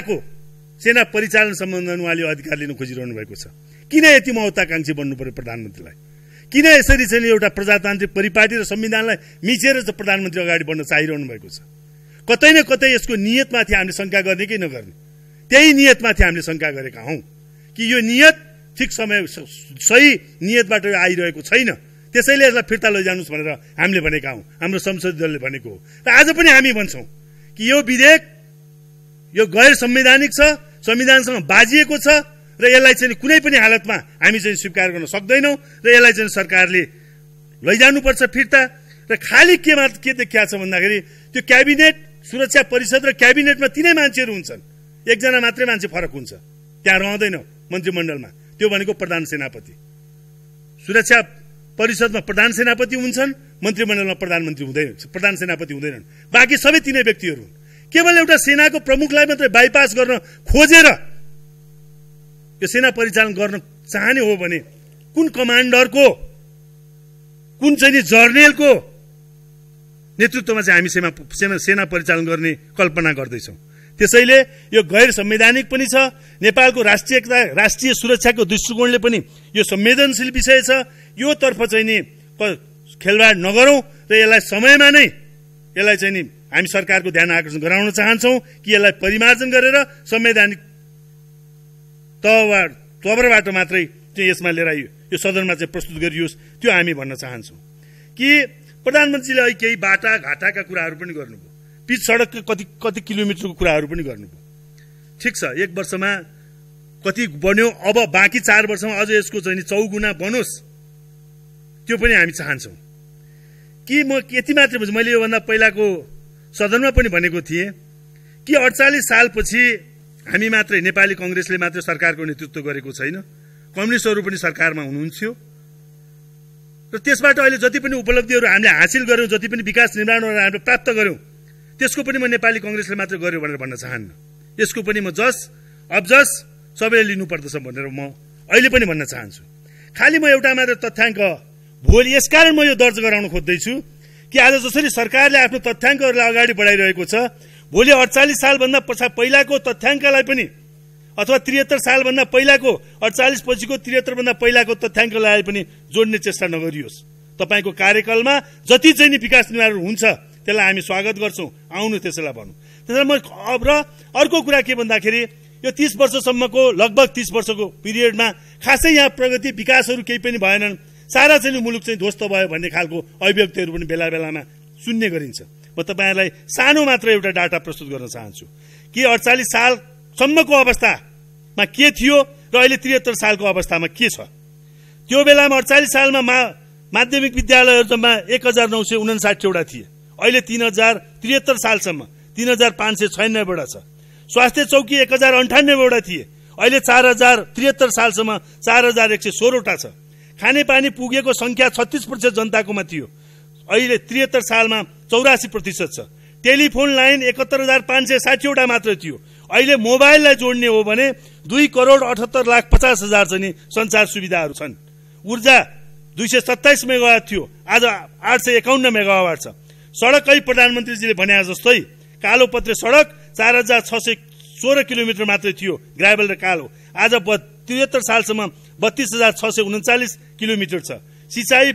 सेना परिचालन सम्बन्धमा उहाँले अधिकार लिन खोजिरहनु भएको छ। किन यति महत्वाकांक्षी बन्नु पर्यो प्रधानमन्त्रीलाई? किन यसरी चाहिँ एउटा प्रजातान्त्रिक परिपाटी र संविधानलाई मिचेर प्रधानमन्त्री अगाडि बढ्न चाहिरहनु भएको छ? कतै न कतै यसको नियतमाथि हामीले शंका गर्ने कि नगर्ने, त्यही नियतमाथि हामीले शंका गरेका हौं कि यो नियत ठिक समय सही नियतबाट आइरहेको छैन। त्यसैले यसलाई फिर्ता लैजानुस् भनेर हामीले भनेका हौं, हाम्रो संसदीय दलले भनेको हो। र आज पनि हामी भन्छौं कि यो विधेयक यो गैर संवैधानिक छ, संविधानसँग बाजिएको छ र यसलाई चाहिँ कुनै पनि हालतमा हामी चाहिँ स्वीकार गर्न सक्दैनौं र यसलाई चाहिँ सरकारले लैजानुपर्छ फिर्ता। र खाली के देखिया छ भन्दाखेरि त्यो क्याबिनेट, सुरक्षा परिषद र क्याबिनेटमा तीनै मान्छेहरू हुन्छन्, एकजना मात्रै मान्छे फरक हुन्छ, त्यहाँ रहँदैन मन्त्रीमण्डलमा, त्यो भनेको प्रधान सेनापति। सुरक्षा परिषदमा प्रधान सेनापति हुन्छन्, मन्त्रीमण्डलमा प्रधान सेनापति हुँदैनन्, बाँकी सबै तीनै व्यक्तिहरू हुन्। केवल एउटा सेनाको प्रमुखलाई मात्रै बाइपास गर्न खोजेर यो सेना परिचालन गर्न चाहने हो भने कुन कमान्डरको, कुन चाहिँ जर्नेलको नेतृत्वमा चाहिँ हामी सेना परिचालन गर्ने कल्पना गर्दैछौँ। त्यसैले यो गैर संवैधानिक पनि छ। नेपालको राष्ट्रिय सुरक्षाको दृष्टिकोणले पनि यो संवेदनशील विषय छ। यो तर्फ चाहिँ नि खेलवाड नगरौं र यसलाई समयमा नै यसलाई चाहिँ नि हामी सरकारको ध्यान आकर्षण गराउन चाहन्छौं कि यसलाई परिमार्जन गरेर संवैधानिक तवरबाट मात्रै चाहिँ यसमा लिएर यो सदनमा चाहिँ प्रस्तुत गरियोस्, त्यो हामी भन्न चाहन्छौं। कि प्रधानमन्त्रीले अहिले केही बाटा घाटाका कुराहरू पनि गर्नुभयो, पिच सडकको कति किलोमिटरको कुराहरू पनि गर्नुभयो। ठिक छ, 1 वर्षमा कति बन्यो, अब बाँकी 4 वर्षमा अझ यसको चाहिँ 4 गुणा बनोस्, त्यो पनि हामी चाहन्छौँ। कि म यति मात्रै बुझ्छु, मैले योभन्दा पहिलाको सदनमा पनि भनेको थिएँ कि 48 सालपछि हामी मात्रै नेपाली कांग्रेसले मात्रै सरकारको नेतृत्व गरेको छैन, कम्युनिस्टहरू पनि सरकारमा हुनुहुन्थ्यो र त्यसबाट अहिले जति पनि उपलब्धिहरू हामीले हासिल गर्यौं, जति पनि विकास निर्माणहरू हामीले प्राप्त गर्यौं, त्यसको पनि म नेपाली कांग्रेसले मात्र गर्यो भनेर भन्न चाहन्न। यसको पनि म जस सबैले लिनुपर्दछ भनेर म अहिले पनि भन्न चाहन्छु। खाली म एउटा मात्र तथ्याङ्क भोलि यसकारण म यो दर्ज गराउन खोज्दैछु कि आज जसरी सरकारले आफ्नो तथ्याङ्कहरूलाई अगाडि बढाइरहेको छ, भोलि 48 सालभन्दा पहिलाको तथ्याङ्कलाई पनि अथवा 73 सालभन्दा पहिलाको 48 पछिको 73 भन्दा पहिलाको तथ्याङ्कलाई पनि जोड्ने चेष्टा नगरियोस्। तपाईको कार्यकालमा जति चाहिँ नि विकास निर्माण हुन्छ त्यसलाई हामी स्वागत गर्छौं, आउनु त्यसैलाई भन्नु। त्यसैले म अब र अर्को कुरा के भन्दाखेरि यो 30 वर्षसम्मको लगभग 30 वर्षको पिरियडमा खासै यहाँ प्रगति विकासहरू केही पनि भएनन्, सारा चाहिँ मुलुक चाहिँ ध्वस्त भयो भन्ने खालको अभिव्यक्तिहरू पनि बेला बेलामा सुन्ने गरिन्छ। म तपाईहरुलाई सानो मात्र एउटा डाटा प्रस्तुत गर्न चाहन्छु कि 48 सालसम्मको अवस्थामा के थियो र अहिले 73 सालको अवस्थामा के छ। त्यो बेलामा 48 सालमा माध्यमिक विद्यालयहरू जम्मा 1959 वटा थिए, अहिले 73 सालसम्म 3596 वटा छ। स्वास्थ्य चौकी 1098 वटा थिए, अहिले 4073 सालसम्म 4116 वटा छ। खानेपानी पुगेको संख्या 36% जनताकोमा थियो, अहिले 73 सालमा 84% छ। टेलिफोन लाइन 71560 वटा मात्र थियो, अहिले मोबाइललाई जोड्ने हो भने 2,78,50,000 चाहिँ संचार सुविधाहरू छन्। ऊर्जा 227 मेगावाट थियो, आज 851 मेगावाट छ। सडक अहिले प्रधानमन्त्रीजीले भने जस्तै कालोपत्रे सडक 4616 किलोमिटर मात्रै थियो, ग्राभल र कालो, आज 73 सालसम्म 32,639 किलोमिटर छ। सिंचाई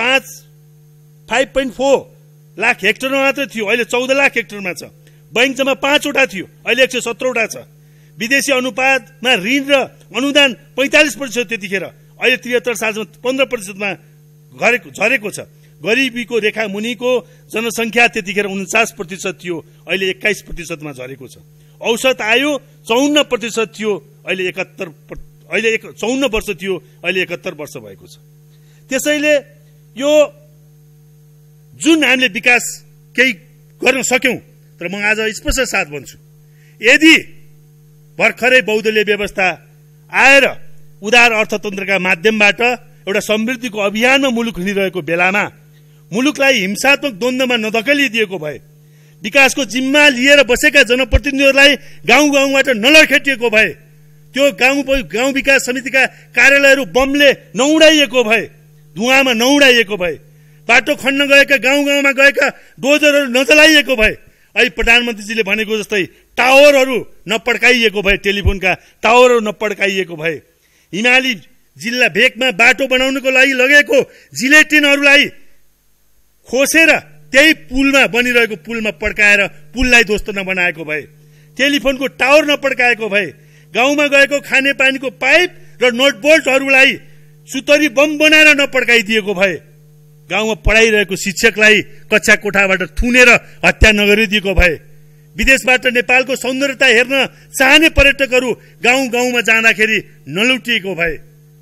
5.4 लाख हेक्टरमा मात्रै थियो, अहिले 14 लाख हेक्टरमा छ। बैंक जम्मा 5 वटा थियो, अहिले 117 वटा छ। विदेशी अनुपातमा ऋण र अनुदान 45% त्यतिखेर, अहिले 73 सालसम्म 15%मा झरेको छ। गरिबीको रेखा मुनिको जनसंख्या त्यतिखेर 49% थियो, अहिले 21%मा झरेको छ। औसत आयु 54% थियो, अहिले 54 वर्ष थियो, अहिले 71 वर्ष भएको छ। त्यसैले यो जुन हामीले विकास केही गर्न सक्यौं, तर म आज स्पष्ट साथ भन्छु, यदि भर्खरै बहुदलीय व्यवस्था आएर उदार अर्थतन्त्रका माध्यमबाट एउटा समृद्धिको अभियानमा मुलुक हिँडिरहेको बेलामा मुलुकलाई हिंसात्मक द्वन्द्वमा नधकेलिदिएको भए, विकासको जिम्मा लिएर बसेका जनप्रतिनिधिहरूलाई गाउँ गाउँबाट नलखेटिएको भए, त्यो गाउँ विकास समितिका कार्यालयहरू बमले नउडाइएको भए, धुवामा नउडाइएको भए, बाटो खन्न गएका गाउँ गाउँमा गएका डोजरहरू नजलाइएको भए, अहिले प्रधानमन्त्रीजीले भनेको जस्तै टावरहरू नपड्काइएको भए, टेलिफोनका टावरहरू नपड्काइएको भए, हिमाली जिल्ला भेकमा बाटो बनाउनको लागि लगेको जिलेटिनहरूलाई खोसेर त्यही पुलमा बनिरहेको पुलमा पड्काएर पुललाई ध्वस्त नबनाएको भए, टेलिफोनको टावर नपड्काएको भए, गाउँमा गएको खानेपानीको पाइप र नटबोल्टहरूलाई सुतरी बम बनाएर नपड्काइदिएको भए, गाउँमा पढाइरहेको शिक्षकलाई कक्षा कोठाबाट थुनेर हत्या नगरिदिएको भए, विदेशबाट नेपालको सौन्दर्यता हेर्न चाहने पर्यटकहरू गाउँ गाउँमा जाँदाखेरि नलुटिएको भए,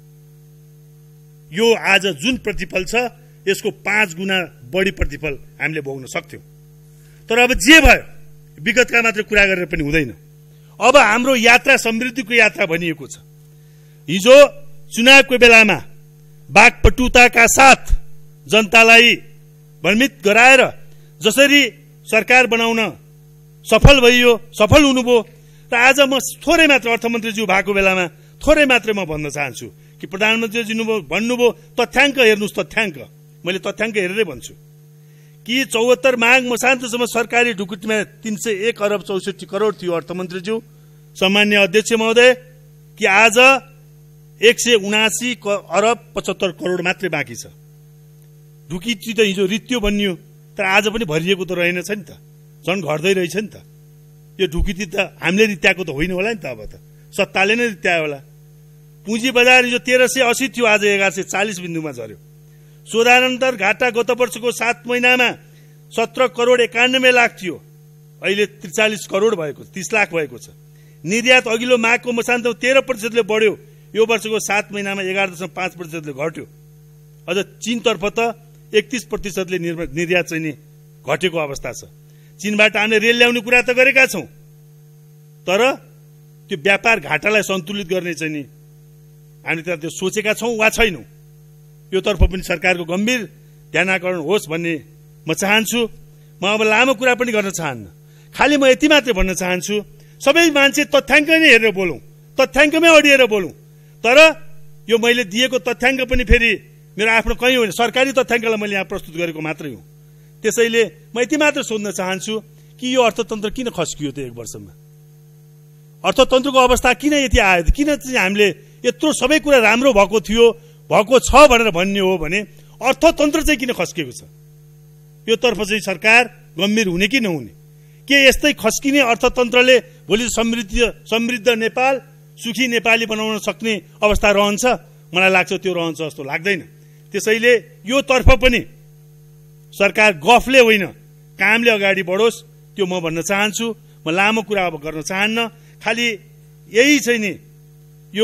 यो आज जुन प्रतिफल छ यसको 5 गुणा बढी प्रतिफल हामीले भोग्न सक्थ्यौं। तर अब जे भयो, विगतका मात्र कुरा गरेर पनि हुँदैन। अब हाम्रो यात्रा समृद्धिको यात्रा भनिएको छ। हिजो चुनावको बेलामा बागपटुताका साथ जनतालाई भ्रमित गराएर जसरी सरकार बनाउन सफल भइयो, सफल हुनुभयो, र आज म थोरै मात्र अर्थमन्त्रीज्यू भएको बेलामा थोरै मात्रै म भन्न चाहन्छु कि प्रधानमन्त्रीजी भन्नुभयो तथ्याङ्क हेर्नुस्, तथ्याङ्क मैले तथ्याङ्क हेरेरै भन्छु कि 74 माघ मसान्तसम्म सरकारी ढुकुटीमा 301 अरब 64 करोड थियो अर्थमन्त्रीज्यू, सम्मान्य अध्यक्ष महोदय, कि आज 179 अरब 75 करोड मात्रै बाँकी छ। ढुकुटी त हिजो रित्यो बनियो, तर आज पनि भरिएको त रहेनछ नि त, झन् घट्दै रहेछ नि त। यो ढुकुटी त हामीले रित्याएको त होइन होला नि त, अब त सत्ताले नै रित्यायो होला। पुँजी बजार हिजो 1380 थियो, आज 1140 बिन्दुमा झर्यो। शोधानन्तर घाटा गत वर्षको 7 महिनामा 17 करोड 91 लाख थियो, अहिले 43 करोड भएको 30 लाख भएको छ। निर्यात अघिल्लो माघको मसान्तमा 13% बढ्यो, यो वर्षको 7 महिनामा 11.5% घट्यो। अझ चीनतर्फ त 31% निर्यात चाहिँ नि घटेको अवस्था छ। चीनबाट हामीले रेल ल्याउने कुरा त गरेका छौं, तर त्यो व्यापार घाटालाई सन्तुलित गर्ने चाहिँ नि हामीले त त्यो सोचेका छौं वा छैनौं। यो तर्फ पनि सरकारको गम्भीर ध्यानाकर्षण होस् भन्ने म चाहन्छु। म अब लामो कुरा पनि गर्न चाहन्न, खालि म यति मात्रै भन्न चाहन्छु, सबै मान्छे तथ्याङ्क नै हेरेर बोलौं, तथ्याङ्कमै अडिएर बोलौं। तर यो मैले दिएको तथ्याङ्क पनि फेरि मेरो आफ्नो कहीँ होइन, सरकारी तथ्याङ्कलाई मैले यहाँ प्रस्तुत गरेको मात्रै हो। त्यसैले म यति मात्र सोध्न चाहन्छु कि यो अर्थतन्त्र किन खस्कियो त 1 वर्षमा? अर्थतन्त्रको अवस्था किन यति आयो? किन चाहिँ हामीले यत्रो सबै कुरा राम्रो भएको थियो, भएको छ भनेर भन्ने हो भने अर्थतन्त्र चाहिँ किन खस्किएको छ? यो तर्फ चाहिँ सरकार गम्भीर हुने कि नहुने? के यस्तै खस्किने अर्थतन्त्रले भोलि समृद्ध नेपाल, सुखी नेपाली बनाउन सक्ने अवस्था रहन्छ? मलाई लाग्छ त्यो रहन्छ जस्तो लाग्दैन। त्यसैले यो तर्फ पनि सरकार गफले होइन कामले अगाडि बढोस्, त्यो म भन्न चाहन्छु। म लामो कुरा अब गर्न चाहन्न, खालि यही चाहिँ नि यो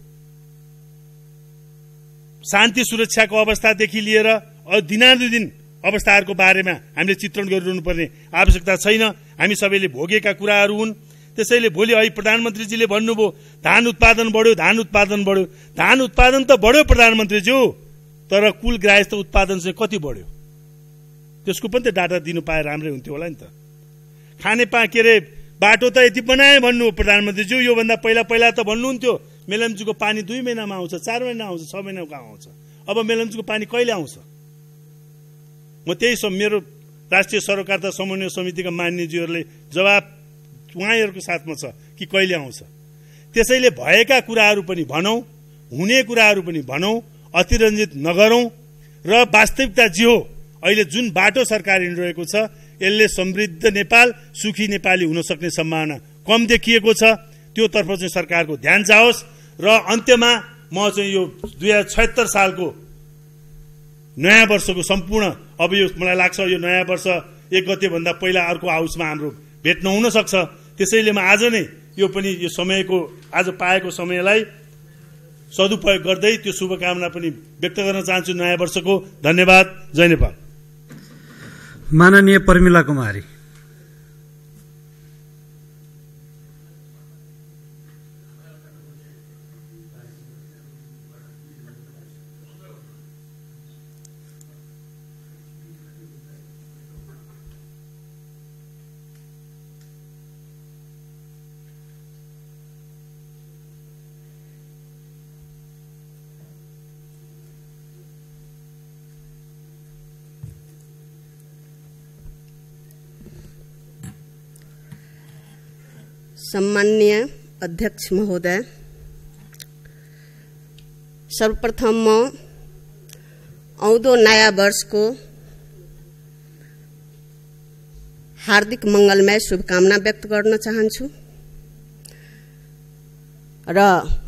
शान्ति सुरक्षाको अवस्थादेखि लिएर दिनानुदिन अवस्थाहरूको बारेमा हामीले चित्रण गरिरहनु पर्ने आवश्यकता छैन। हामी सबैले भोगेका कुराहरू हुन्। त्यसैले भोलि अहिले प्रधानमन्त्रीजीले भन्नुभयो धान उत्पादन बढ्यो, धान उत्पादन बढ्यो। धान उत्पादन त बढ्यो प्रधानमन्त्रीज्यू, तर कुल ग्राहस्थ उत्पादन चाहिँ कति बढ्यो? त्यसको पनि त डाटा दिनु पाए राम्रै हुन्थ्यो होला नि त। खाने के अरे बाटो त यति बनाए भन्नु प्रधानमन्त्रीज्यू, योभन्दा पहिला त भन्नुहुन्थ्यो मेलम्चीको पानी 2 महिनामा आउँछ, 4 महिना आउँछ, 6 महिनामा कहाँ आउँछ? अब मेलम्चीको पानी कहिले आउँछ? म त्यही मेरो राष्ट्रिय सरोकारता समन्वय समितिका मान्यज्यूहरूले जवाब उहाँहरूको साथमा छ कि कहिले आउँछ। त्यसैले भएका कुराहरू पनि भनौं, हुने कुराहरू पनि भनौं, अतिरञ्जित नगरौं र वास्तविकता जे हो अहिले जुन बाटो सरकार हिँडिरहेको छ यसले समृद्ध नेपाल, सुखी नेपाली हुन सक्ने सम्भावना कम देखिएको छ। त्यो तर्फ चाहिँ सरकारको ध्यान जाओस्। र अन्त्यमा म चाहिँ यो 2076 सालको नयाँ वर्षको सम्पूर्ण अब यो मलाई लाग्छ यो नयाँ वर्ष 1 गते भन्दा पहिला अर्को हाउसमा हाम्रो भेट नहुन सक्छ। त्यसैले म आज नै यो पनि यो समयको आज पाएको समयलाई सदुपयोग गर्दै त्यो शुभकामना पनि व्यक्त गर्न चाहन्छु नयाँ वर्षको। धन्यवाद। जय नेपाल। माननीय प्रमिला कुमारी। सम्माननीय अध्यक्ष महोदय, सर्वप्रथम म आउँदो नयाँ वर्षको हार्दिक मंगलमय शुभकामना व्यक्त गर्न चाहन्छु र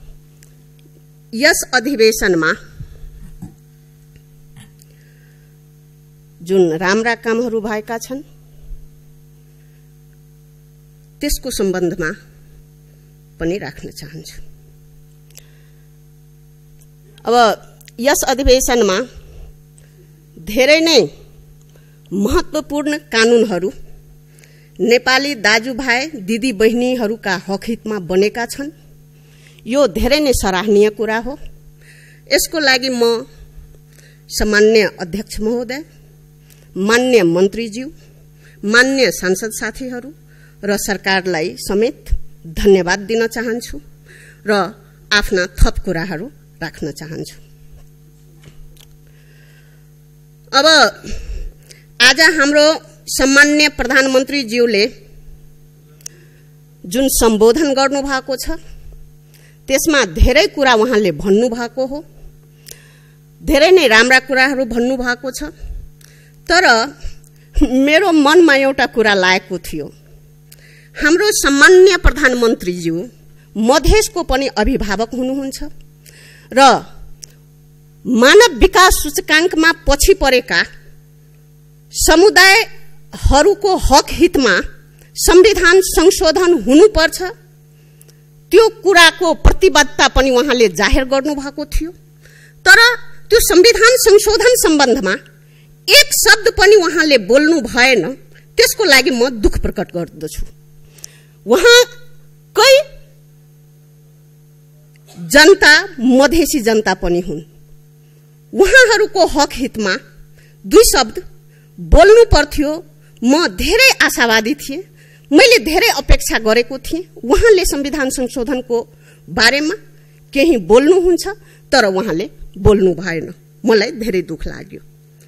यस अधिवेशनमा जुन राम्रा कामहरू भएका छन् त्यसको सम्बन्धमा पनि राख्न चाहन्छु। अब यस अधिवेशनमा धेरै नै महत्त्वपूर्ण कानूनहरू नेपाली दाजुभाइ दिदी बहिनीहरूका हकहितमा बनेका छन्। यो धेरै नै सराहनीय कुरा हो। यसको लागि म सम्माननीय अध्यक्ष महोदय, मान्य मन्त्रीज्यू, मान्य सांसद साथीहरू र सरकारलाई समेत धन्यवाद दिन चाहन्छु र आफ्ना थप कुराहरू राख्न चाहन्छु। अब आज हाम्रो सम्मान्य प्रधानमन्त्रीज्यूले जुन सम्बोधन गर्नुभएको छ त्यसमा धेरै कुरा उहाँले भन्नुभएको हो, धेरै नै राम्रा कुराहरू भन्नुभएको छ। तर मेरो मनमा एउटा कुरा लागेको थियो, हाम्रो सम्मान्य प्रधानमन्त्रीज्यू मधेसको पनि अभिभावक हुनुहुन्छ र मानव विकास सूचकाङ्कमा पछि परेका समुदायहरूको हक हितमा संविधान संशोधन हुनुपर्छ, त्यो कुराको प्रतिबद्धता पनि उहाँले जाहेर गर्नुभएको थियो। तर त्यो संविधान संशोधन सम्बन्धमा एक शब्द पनि उहाँले बोल्नु भएन। त्यसको लागि म दुःख प्रकट गर्दछु। उहाँकै जनता मधेसी जनता पनि हुन्। उहाँहरूको हक हितमा दुई शब्द बोल्नु पर्थ्यो। म धेरै आशावादी थिएँ, मैले धेरै अपेक्षा गरेको थिएँ उहाँले संविधान संशोधनको बारेमा केही बोल्नुहुन्छ, तर उहाँले बोल्नु भएन। मलाई धेरै दुःख लाग्यो।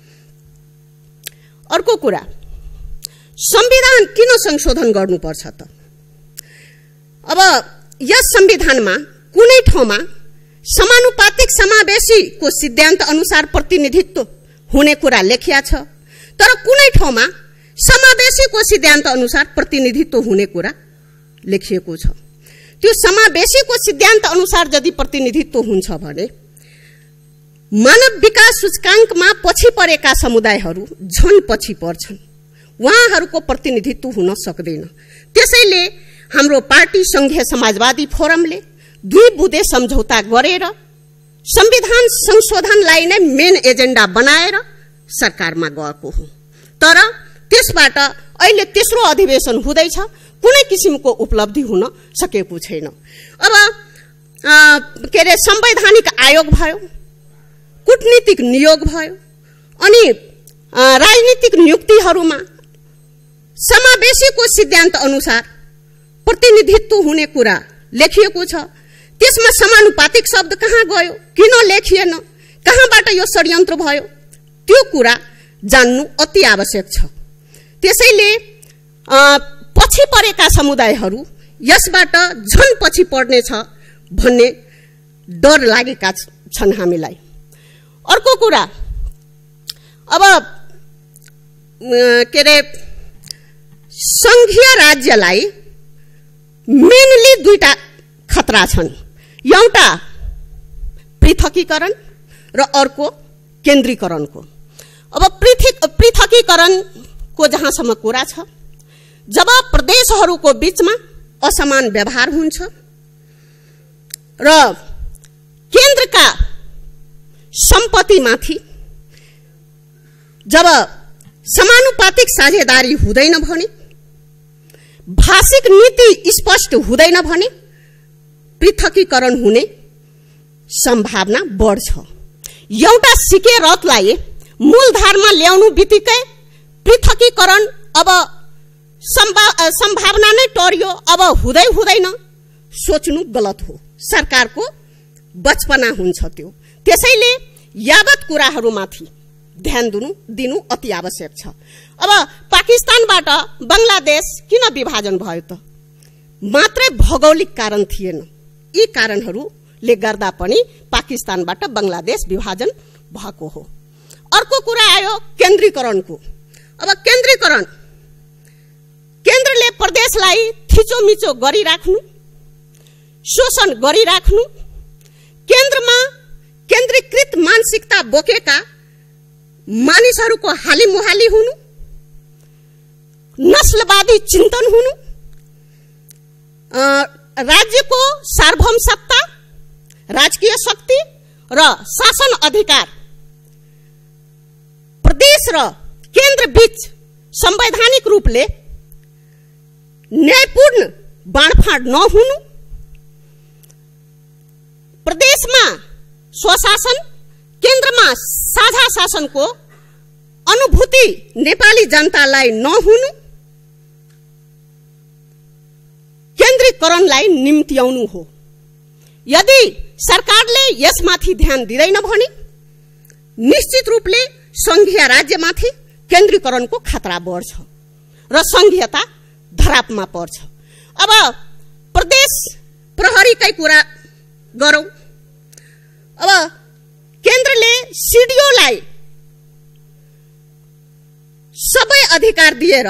अर्को कुरा, संविधान किन संशोधन गर्नुपर्छ त? अब यस संविधानमा कुनै ठाउँमा समानुपातिक समावेशीको सिद्धान्त अनुसार प्रतिनिधित्व हुने कुरा लेखिया छ, तर कुनै ठाउँमा समावेशीको सिद्धान्त अनुसार प्रतिनिधित्व हुने कुरा लेखिएको छ। त्यो समावेशीको सिद्धान्त अनुसार यदि प्रतिनिधित्व हुन्छ भने मानव विकास सूचकाङ्कमा पछि परेका समुदायहरू झन पछि पर्छन्, उहाँहरूको प्रतिनिधित्व हुन सक्दैन। त्यसैले हाम्रो पार्टी संघीय समाजवादी फोरमले दुई बुँदे सम्झौता गरेर संविधान संशोधनलाई नै मेन एजेन्डा बनाएर सरकारमा गएको हो। तर त्यसबाट अहिले तेस्रो अधिवेशन हुँदैछ, कुनै किसिमको उपलब्धि हुन सकेको छैन। अब संवैधानिक आयोग भयो, कूटनीतिक नियोग भयो, अनि राजनीतिक नियुक्तिहरूमा समावेशीको सिद्धान्त अनुसार प्रतिनिधित्व हुने कुरा लेखिएको छ। त्यसमा समानुपातिक शब्द कहाँ गयो, किन लेखिएन, कहाँबाट यो षड्यन्त्र भयो, त्यो कुरा जान्नु अति आवश्यक छ। त्यसैले पछि परेका समुदायहरू यसबाट झन पछि पर्नेछ भन्ने डर लागेका छन् हामीलाई। अर्को कुरा, अब संघीय राज्यलाई मेनली दुईटा खतरा छन्, एउटा पृथकीकरण र अर्को केन्द्रीकरणको। अब पृथकीकरणको जहाँसम्म कुरा छ, जब प्रदेशहरूको बीचमा असमान व्यवहार हुन्छ र केन्द्रका सम्पत्तिमाथि जब समानुपातिक साझेदारी हुँदैन भने, भाषिक नीति स्पष्ट हुँदैन भने पृथकीकरण हुने सम्भावना बढ्छ। एउटा सिके रथलाई मूलधारमा ल्याउनु बित्तिकै पृथकीकरण अब सम्भावना नै टर्यो, अब हुँदै हुँदैन सोच्नु गलत हो। सरकारको बचपना हुन्छ त्यो। त्यसैले यावत कुराहरूमाथि ध्यान दिनु अति आवश्यक छ। अब पाकिस्तानबाट बंगलादेश किन विभाजन भयो त? मात्रै भौगोलिक कारण थिएन, यी कारणहरूले गर्दा पनि पाकिस्तानबाट बंगलादेश विभाजन भएको हो। अर्को कुरा आयो केन्द्रीकरणको। अब केन्द्रीकरण, केन्द्रले प्रदेशलाई थिचोमिचो गरिराख्नु, शोषण गरिराख्नु, केन्द्रमा केन्द्रीकृत मानसिकता बोकेका मानिसहरूको हालिमुहाली हुनु, नस्लवादी चिन्तन हुनु, राज्यको सार्वभौम सत्ता, राजकीय शक्ति र शासन अधिकार प्रदेश र केन्द्र बीच संवैधानिक रूपले न्यायपूर्ण बाँडफाँड नहुनु, प्रदेशमा स्वशासन, केन्द्रमा साझा शासनको अनुभूति नेपाली जनतालाई नहुनु, केन्द्रीकरणलाई निम्त्याउनु हो। यदि सरकारले यसमाथि ध्यान दिँदैन भने निश्चित रूपले संघीय राज्यमाथि केन्द्रीकरणको खतरा बढ्छ र संघीयता धरापमा पर्छ। अब प्रदेश प्रहरीकै कुरा गरौं। अब केन्द्रले सिडिओलाई सबै अधिकार दिएर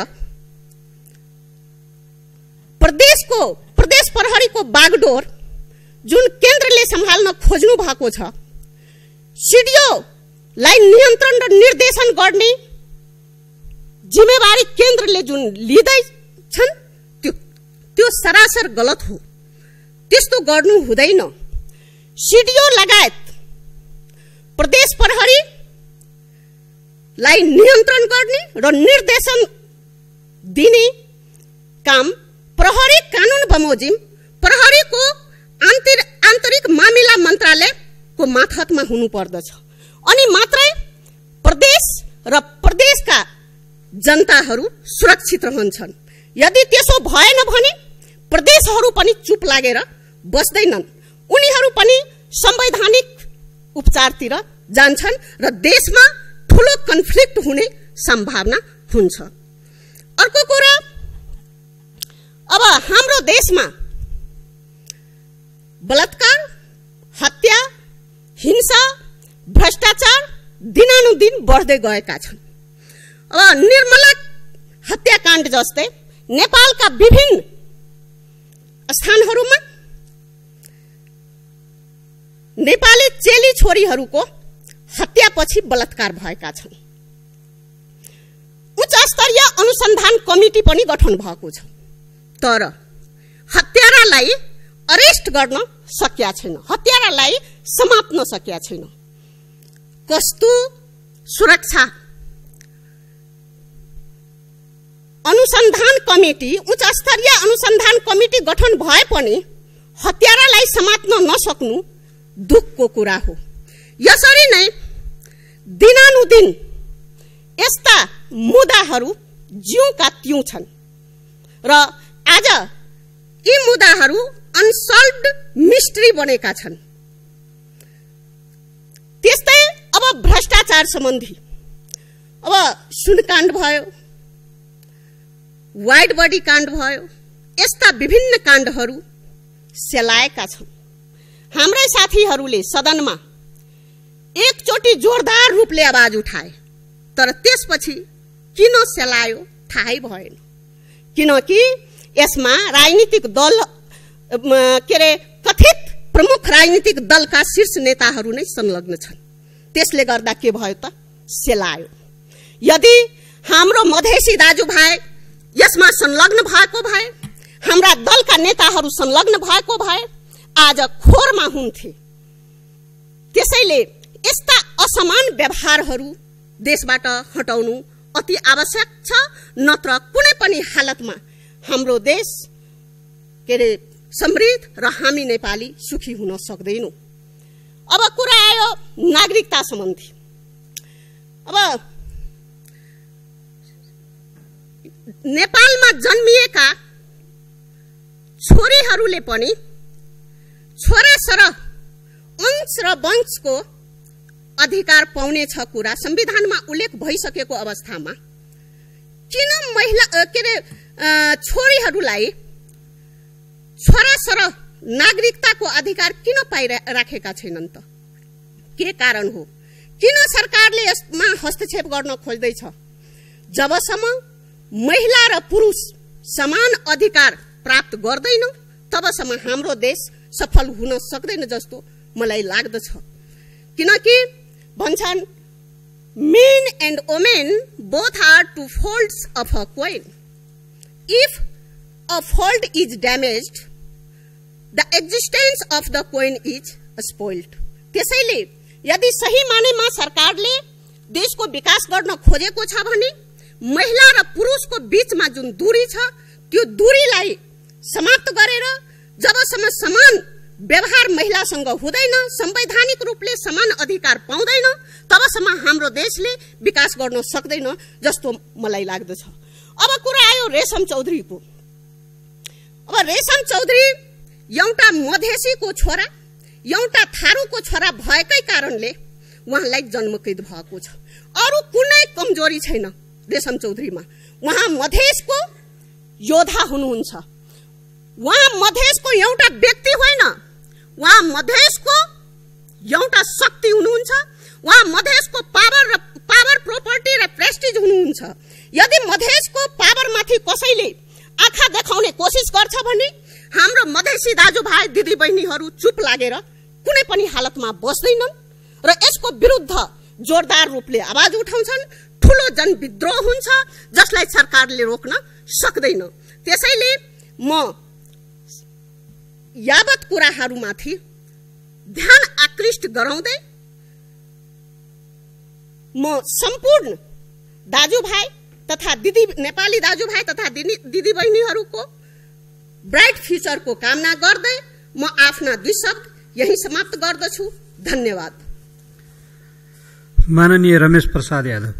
प्रदेश प्रहरीको बागडोर जुन केन्द्रले सम्हाल्न खोज्नु भएको छ, सिडिओलाई नियन्त्रण र निर्देशन गर्ने जिम्मेवारी केन्द्रले जुन लिँदैछन् त्यो सरासर गलत हो। त्यस्तो गर्नु हुँदैन। सिडिओ लगायत प्रदेश प्रहरीलाई नियन्त्रण गर्ने र निर्देशन दिने काम प्रहरी कानुन बमोजिम प्रहरीको आन्तरिक मामिला मन्त्रालयको मातहतमा हुनुपर्दछ। अनि मात्रै प्रदेश र प्रदेशका जनताहरू सुरक्षित रहन्छन्। यदि त्यसो भएन भने प्रदेशहरू पनि चुप लागेर बस्दैनन्। उनीहरू पनि संवैधानिक उपचारतिर जान्छन् र देशमा ठूलो कन्फ्लिक्ट हुने सम्भावना हुन्छ। अर्को कुरा, अब हाम्रो देशमा बलात्कार, हत्या, हिंसा, भ्रष्टाचार दिनानुदिन बढ्दै गएका छन्। अब निर्मला हत्याकाण्ड जस्तै नेपालका विभिन्न स्थानहरूमा नेपाली चेली छोरीहरूको हत्यापछि बलात्कार भएका छन्। उच्च स्तरीय अनुसन्धान कमिटी पनि गठन भएको छ, तर हत्यारालाई अरेस्ट गर्न सकिया छैन, हत्यारालाई समात्न सकिया छैन। कस्तो सुरक्षा अनुसन्धान कमिटी, उच्च स्तरीय अनुसन्धान कमिटी गठन भए पनि हत्यारालाई समात्न नसक्नु दुःखको कुरा हो। यसरी नै दिनानुदिन यस्ता मुद्दाहरू ज्यूका त्यौं छन् र आज यी मुद्दाहरू अनसल्भड मिस्ट्री बनेका छन्। त्यस्तै अब भ्रष्टाचार सम्बन्धी अब सुनकाण्ड भयो, वाइड बडी काण्ड भयो, यस्ता विभिन्न काण्डहरू सेलाएका छन्। हाम्रै साथीहरूले सदनमा एकचोटि जोरदार रूपले आवाज उठाए, तर त्यसपछि किन सेलायो थाहै भएन। किनकि यसमा राजनीतिक दल कथित प्रमुख राजनीतिक दलका शीर्ष नेताहरू नै संलग्न छन्। त्यसले गर्दा के भयो त सेलायो। यदि हाम्रो मधेसी दाजुभाइ यसमा संलग्न भएको भए, हाम्रा दलका नेताहरू संलग्न भएको भए आज खोरमा हुन्थे। त्यसैले यस्ता असमान व्यवहारहरू देशबाट हटाउनु अति आवश्यक छ, नत्र कुनै पनि हालतमा हाम्रो देश समृद्ध र हामी नेपाली सुखी हुन सक्दैनौं। अब कुरा आयो नागरिकता सम्बन्धी। अब नेपालमा जन्मिएका छोरीहरूले पनि छोरासर अंश र वंशको अधिकार पाउने छ कुरा संविधानमा उल्लेख भइसकेको अवस्थामा किन महिला छोरीहरूलाई छोरासर नागरिकताको अधिकार किन पाइराखेका छैनन् त? के कारण हो? किन सरकारले यसमा हस्तक्षेप गर्न खोज्दैछ? जबसम्म महिला र पुरुष समान अधिकार प्राप्त गर्दैन तबसम्म हाम्रो देश सफल हुन सक्दैन जस्तो मलाई लाग्दछ। किनकि भन्छन् men and women both are two folds of a coin. If a fold is damaged, the existence of the coin is spoiled. त्यसैले यदि सही मानेमा सरकारले देशको विकास गर्न खोजेको छ भने महिला र पुरुषको बीचमा जुन दूरी छ त्यो दूरीलाई समाप्त गरेर जबसम्म समान व्यवहार महिलासँग हुँदैन, संवैधानिक रूपले समान अधिकार पाउँदैन, तबसम्म हाम्रो देशले विकास गर्न सक्दैन जस्तो मलाई लाग्दछ। अब कुरा आयो रेशम चौधरीको। अब रेशम चौधरी एउटा मधेसीको छोरा, एउटा थारूको छोरा भएकै कारणले उहाँलाई जन्मकैद भएको छ। अरु कुनै कमजोरी छैन रेशम चौधरीमा। उहाँ मधेसको योद्धा हुनुहुन्छ। उहाँ मधेसको एउटा व्यक्ति होइन, उहाँ मधेसको एउटा शक्ति हुनुहुन्छ। उहाँ मधेसको पावर प्रोपर्टी र प्रेस्टिज हुनुहुन्छ। यदि मधेसको पावरमाथि कसैले आँखा देखाउने कोसिस गर्छ भने हाम्रो मधेसी दाजुभाइ दिदीबहिनीहरू चुप लागेर कुनै पनि हालतमा बस्दैनन् र यसको विरुद्ध जोरदार रूपले आवाज उठाउँछन्। ठूलो जनविद्रोह हुन्छ जसलाई सरकारले रोक्न सक्दैन। त्यसैले म यावत कुराहरूमाथि ध्यान आकृष्ट गराउँदै म सम्पूर्ण दाजुभाइ तथा नेपाली दाजुभाइ तथा दिदीबहिनीहरूको ब्राइट फ्युचरको कामना गर्दै म आफ्ना 2 शब्द यही समाप्त गर्दछु। धन्यवाद। माननीय रमेश प्रसाद यादव।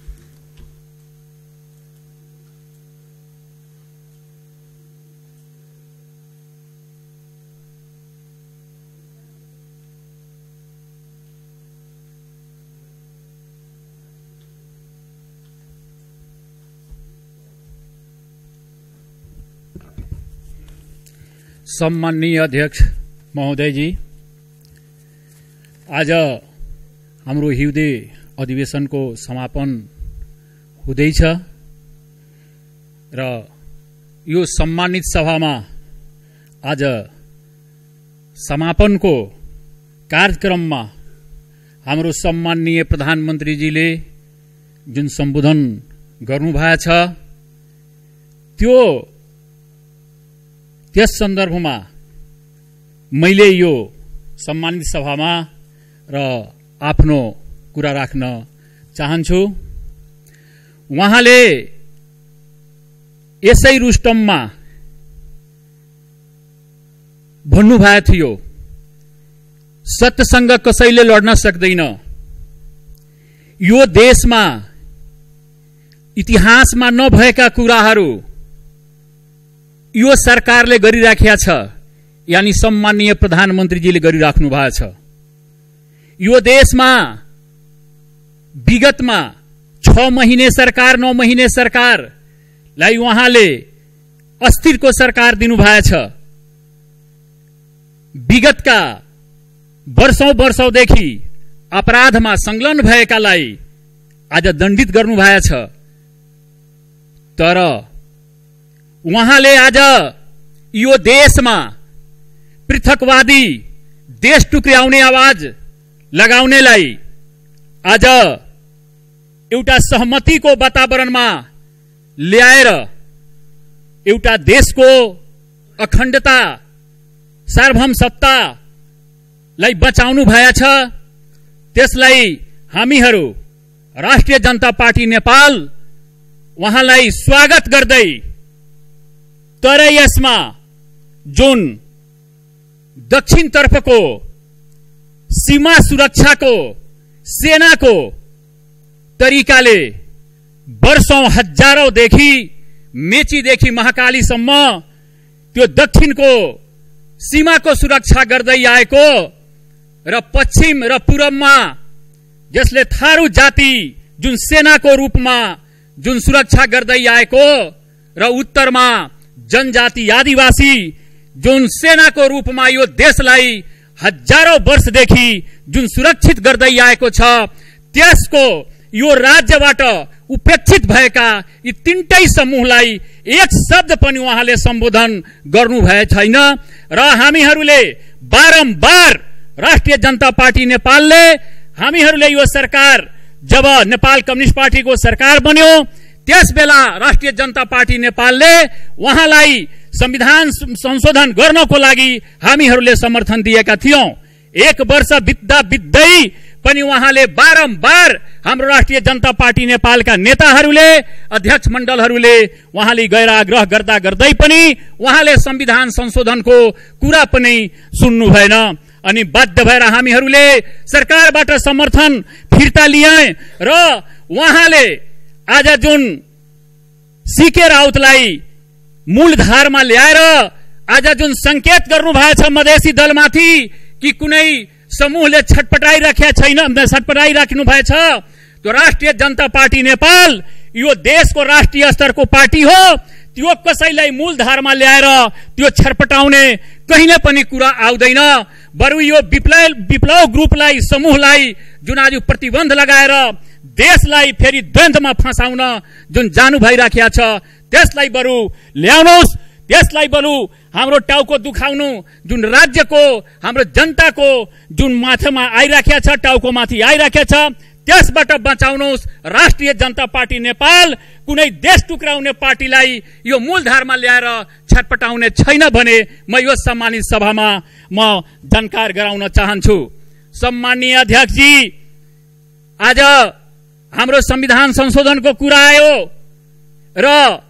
सम्माननीय अध्यक्ष महोदयजी, आज हाम्रो हिउँदे अधिवेशनको समापन हुँदैछ र यो सम्मानित सभामा आज समापनको कार्यक्रममा हाम्रो सम्माननीय प्रधानमन्त्रीजीले जुन सम्बोधन गर्नुभएको छ त्यस सन्दर्भमा मैले यो सम्मानित सभामा र आफ्नो कुरा राख्न चाहन्छु। उहाँले यसै रुस्टममा भन्नुभएको थियो, सत्यसँग कसैले लड्न सक्दैन। यो देशमा इतिहासमा नभएका कुराहरू यो सरकारले गरिराखेका छ, यानी सम्माननीय प्रधानमन्त्रीजीले गरिराख्नु भएको छ। यो देशमा विगतमा 6 महिने सरकार 9 महिने सरकारलाई उहाँले अस्थिरको सरकार दिनुभएको छ। विगतका वर्षौंदेखि अपराधमा संलग्न भएकालाई आज दण्डित गर्नुभएको छ। तर उहाँले आज यो देशमा पृथकवादी देश टुक्र्याउने आवाज लगाउनेलाई आज एउटा सहमतिको वातावरणमा ल्याएर एउटा देशको अखण्डता सार्वभौम सत्तालाई बचाउनु भएको छ। त्यसलाई हामीहरू राष्ट्रिय जनता पार्टी नेपाल उहाँलाई स्वागत गर्दै, तर यसमा जुन दक्षिणतर्फको सीमा सुरक्षाको सेनाको तरिकाले वर्षौं हजारौंदेखि मेचीदेखि महाकालीसम्म त्यो दक्षिणको सीमाको सुरक्षा गर्दै आएको र पश्चिम र पूर्वमा जसले थारू जाति जुन सेनाको रूपमा जुन सुरक्षा गर्दै आएको र उत्तरमा जनजाति आदिवासी जुन सेनाको रूपमा यो देशलाई हजारौं वर्षदेखि जुन सुरक्षित गर्दै आएको छ, त्यसको यो राज्यबाट उपेक्षित भएका यी तीनटै समूहलाई एक शब्द पनि उहाँले सम्बोधन गर्नुभएको छैन। र हामीहरूले बारम्बार राष्ट्रिय जनता पार्टी नेपालले हामीहरूले यो सरकार जब नेपाल कम्युनिस्ट पार्टीको सरकार बन्यो त्यसबेला राष्ट्रिय जनता पार्टी नेपालले उहाँलाई संविधान संशोधन गर्नको लागि हामीहरूले समर्थन दिएका थियौं। 1 वर्ष बित्दा बित्दै पनि उहाँले बारम्बार हाम्रो राष्ट्रिय जनता पार्टी नेपालका नेताहरूले अध्यक्ष मण्डलहरूले उहाँले गएर आग्रह गर्दा गर्दै पनि उहाँले संविधान संशोधनको कुरा पनि सुन्नु भएन। अनि बाध्य भएर हामीहरूले सरकारबाट समर्थन फिर्ता लिए र उहाँले आज जुन सीके राउतलाई मूलधारमा ल्याएर आज जुन संकेत गर्नु भएको छ मधेसी दलमाथि कि कुनै समूहले छटपटाइराख्नु भएछ, त्यो राष्ट्रिय जनता पार्टी नेपाल यो देशको राष्ट्रिय स्तरको पार्टी हो। त्यो कसैलाई मूलधारमा ल्याएर त्यो छटपटाउने कहिले पनि कुरा आउँदैन। बरु यो विप्लव ग्रुपलाई समूहलाई जुन आज प्रतिबन्ध लगाएर देशलाई फेरि द्वन्द्वमा फसाउन जुन जानु भइराखेको छ त्यसलाई बरु ल्याउनुहोस्। त्यसलाई बरु हाम्रो टाउको दुखाउनु जुन राज्यको हाम्रो जनताको जुन माथामा आइराखेको छ, टाउको माथि आइराखेको छ, त्यसबाट बचाउनुहोस्। राष्ट्रिय जनता पार्टी नेपाल कुनै देश टुक्राउने पार्टीलाई यो मूलधारमा ल्याएर छटपटाउने छैन भने म यो सम्मानित सभामा म जानकार गराउन चाहन्छु। सम्माननीय अध्यक्षजी, आज हाम्रो संविधान संशोधनको कुरा आयो र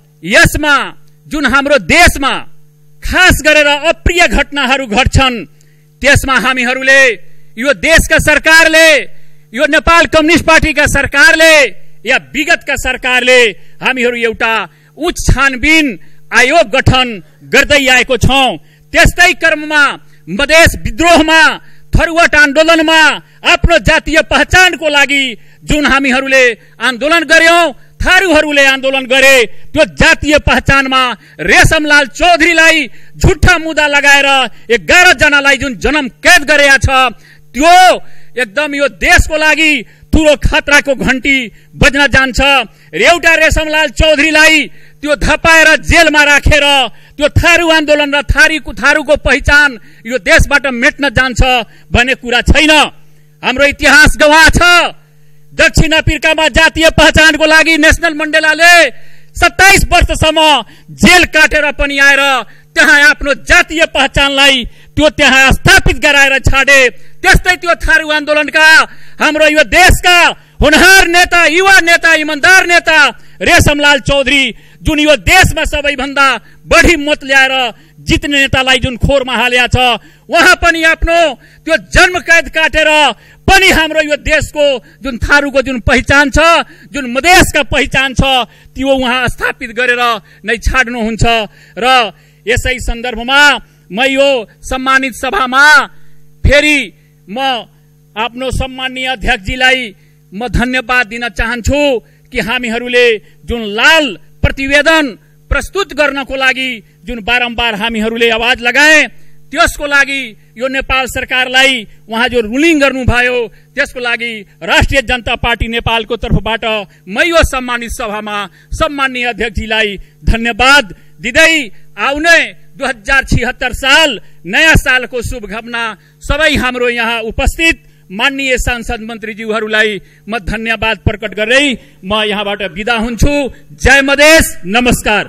यसमा जुन हाम्रो देशमा खास गरेर अप्रिय घटनाहरू घट्छन्, त्यसमा हामीहरूले यो देशका सरकारले, यो नेपाल कम्युनिस्ट पार्टीका सरकारले या विगतका सरकारले हामीहरू एउटा उच्च छानबिन आयोग गठन गर्दै आएको छौं। त्यस्तै क्रममा मधेस विद्रोहमा, थरुवाट आन्दोलनमा आफ्नो जातीय पहिचानको लागि जुन हामीहरूले आन्दोलन गर्यौं, थारूहरूले आन्दोलन गरे, त्यो जातीय पहिचानमा रेशमलाल चौधरीलाई झुट्टा मुद्दा लगाएर 11 जनालाई जुन जन्म कैद गरेका छ, त्यो एकदम यो देशको लागि ठूलो खतराको घण्टी बज्न जान्छ। एउटा रेशमलाल चौधरीलाई त्यो धपाएर जेलमा राखेर त्यो थारू आन्दोलन र थारूको पहिचान यो देशबाट मेट्न जान्छ भन्ने कुरा छैन। हाम्रो इतिहास गवाह छ। दक्षिण अफ्रिकामा जातीय पहिचानको लागि नेशनल मण्डेलाले 27 वर्षसम्म जेल काटेर पनि आएर त्यहाँ आफ्नो जातीय पहिचानलाई त्यो त्यहाँ स्थापित गराएर छाडे। त्यस्तै त्यो थारू आन्दोलनका हाम्रो यो देशका होनहार नेता, युवा नेता, इमानदार नेता रेशमलाल चौधरी जुन यो देशमा सबैभन्दा बढी मत ल्याएर जित्ने नेतालाई जुन खोरमा हालेको छ, उहाँ पनि आफ्नो त्यो जन्म कैद काटेर पनि हाम्रो यो देशको जुन थारूको जुन पहिचान छ, जुन मधेसका पहिचान छ, त्यो उहाँ स्थापित गरेर नै छाड्नुहुन्छ। र यसै सन्दर्भमा म यो सम्मानित सभामा फेरि म आफ्नो सम्माननीय अध्यक्षजीलाई म धन्यवाद दिन चाहन्छु कि हामीहरूले जुन लाल प्रतिवेदन प्रस्तुत गर्नको लागि जुन बारम्बार हामीहरूले आवाज लगाए, त्यसको लागि यो नेपाल सरकारलाई उहाँ जो रुलिङ गर्नुभयो त्यसको लागि राष्ट्रिय जनता पार्टी नेपालको तर्फबाट म यो सम्मानित सभामा सम्माननीय अध्यक्षजीलाई धन्यवाद दिँदै आउने 2076 साल नयाँ सालको शुभकामना सबै हाम्रो यहाँ उपस्थित माननीय सांसद मन्त्रीज्यूहरूलाई म धन्यवाद प्रकट गर्दै म यहाँबाट बिदा हुन्छु। जय मधेस, नमस्कार।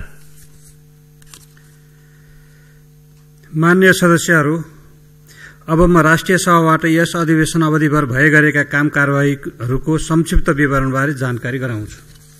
माननीय सदस्यहरू, अब म राष्ट्रिय सभाबाट यस अधिवेशन अवधिभर भए गरेका काम कारबाहीहरूको संक्षिप्त विवरणबारे जानकारी गराउँछु।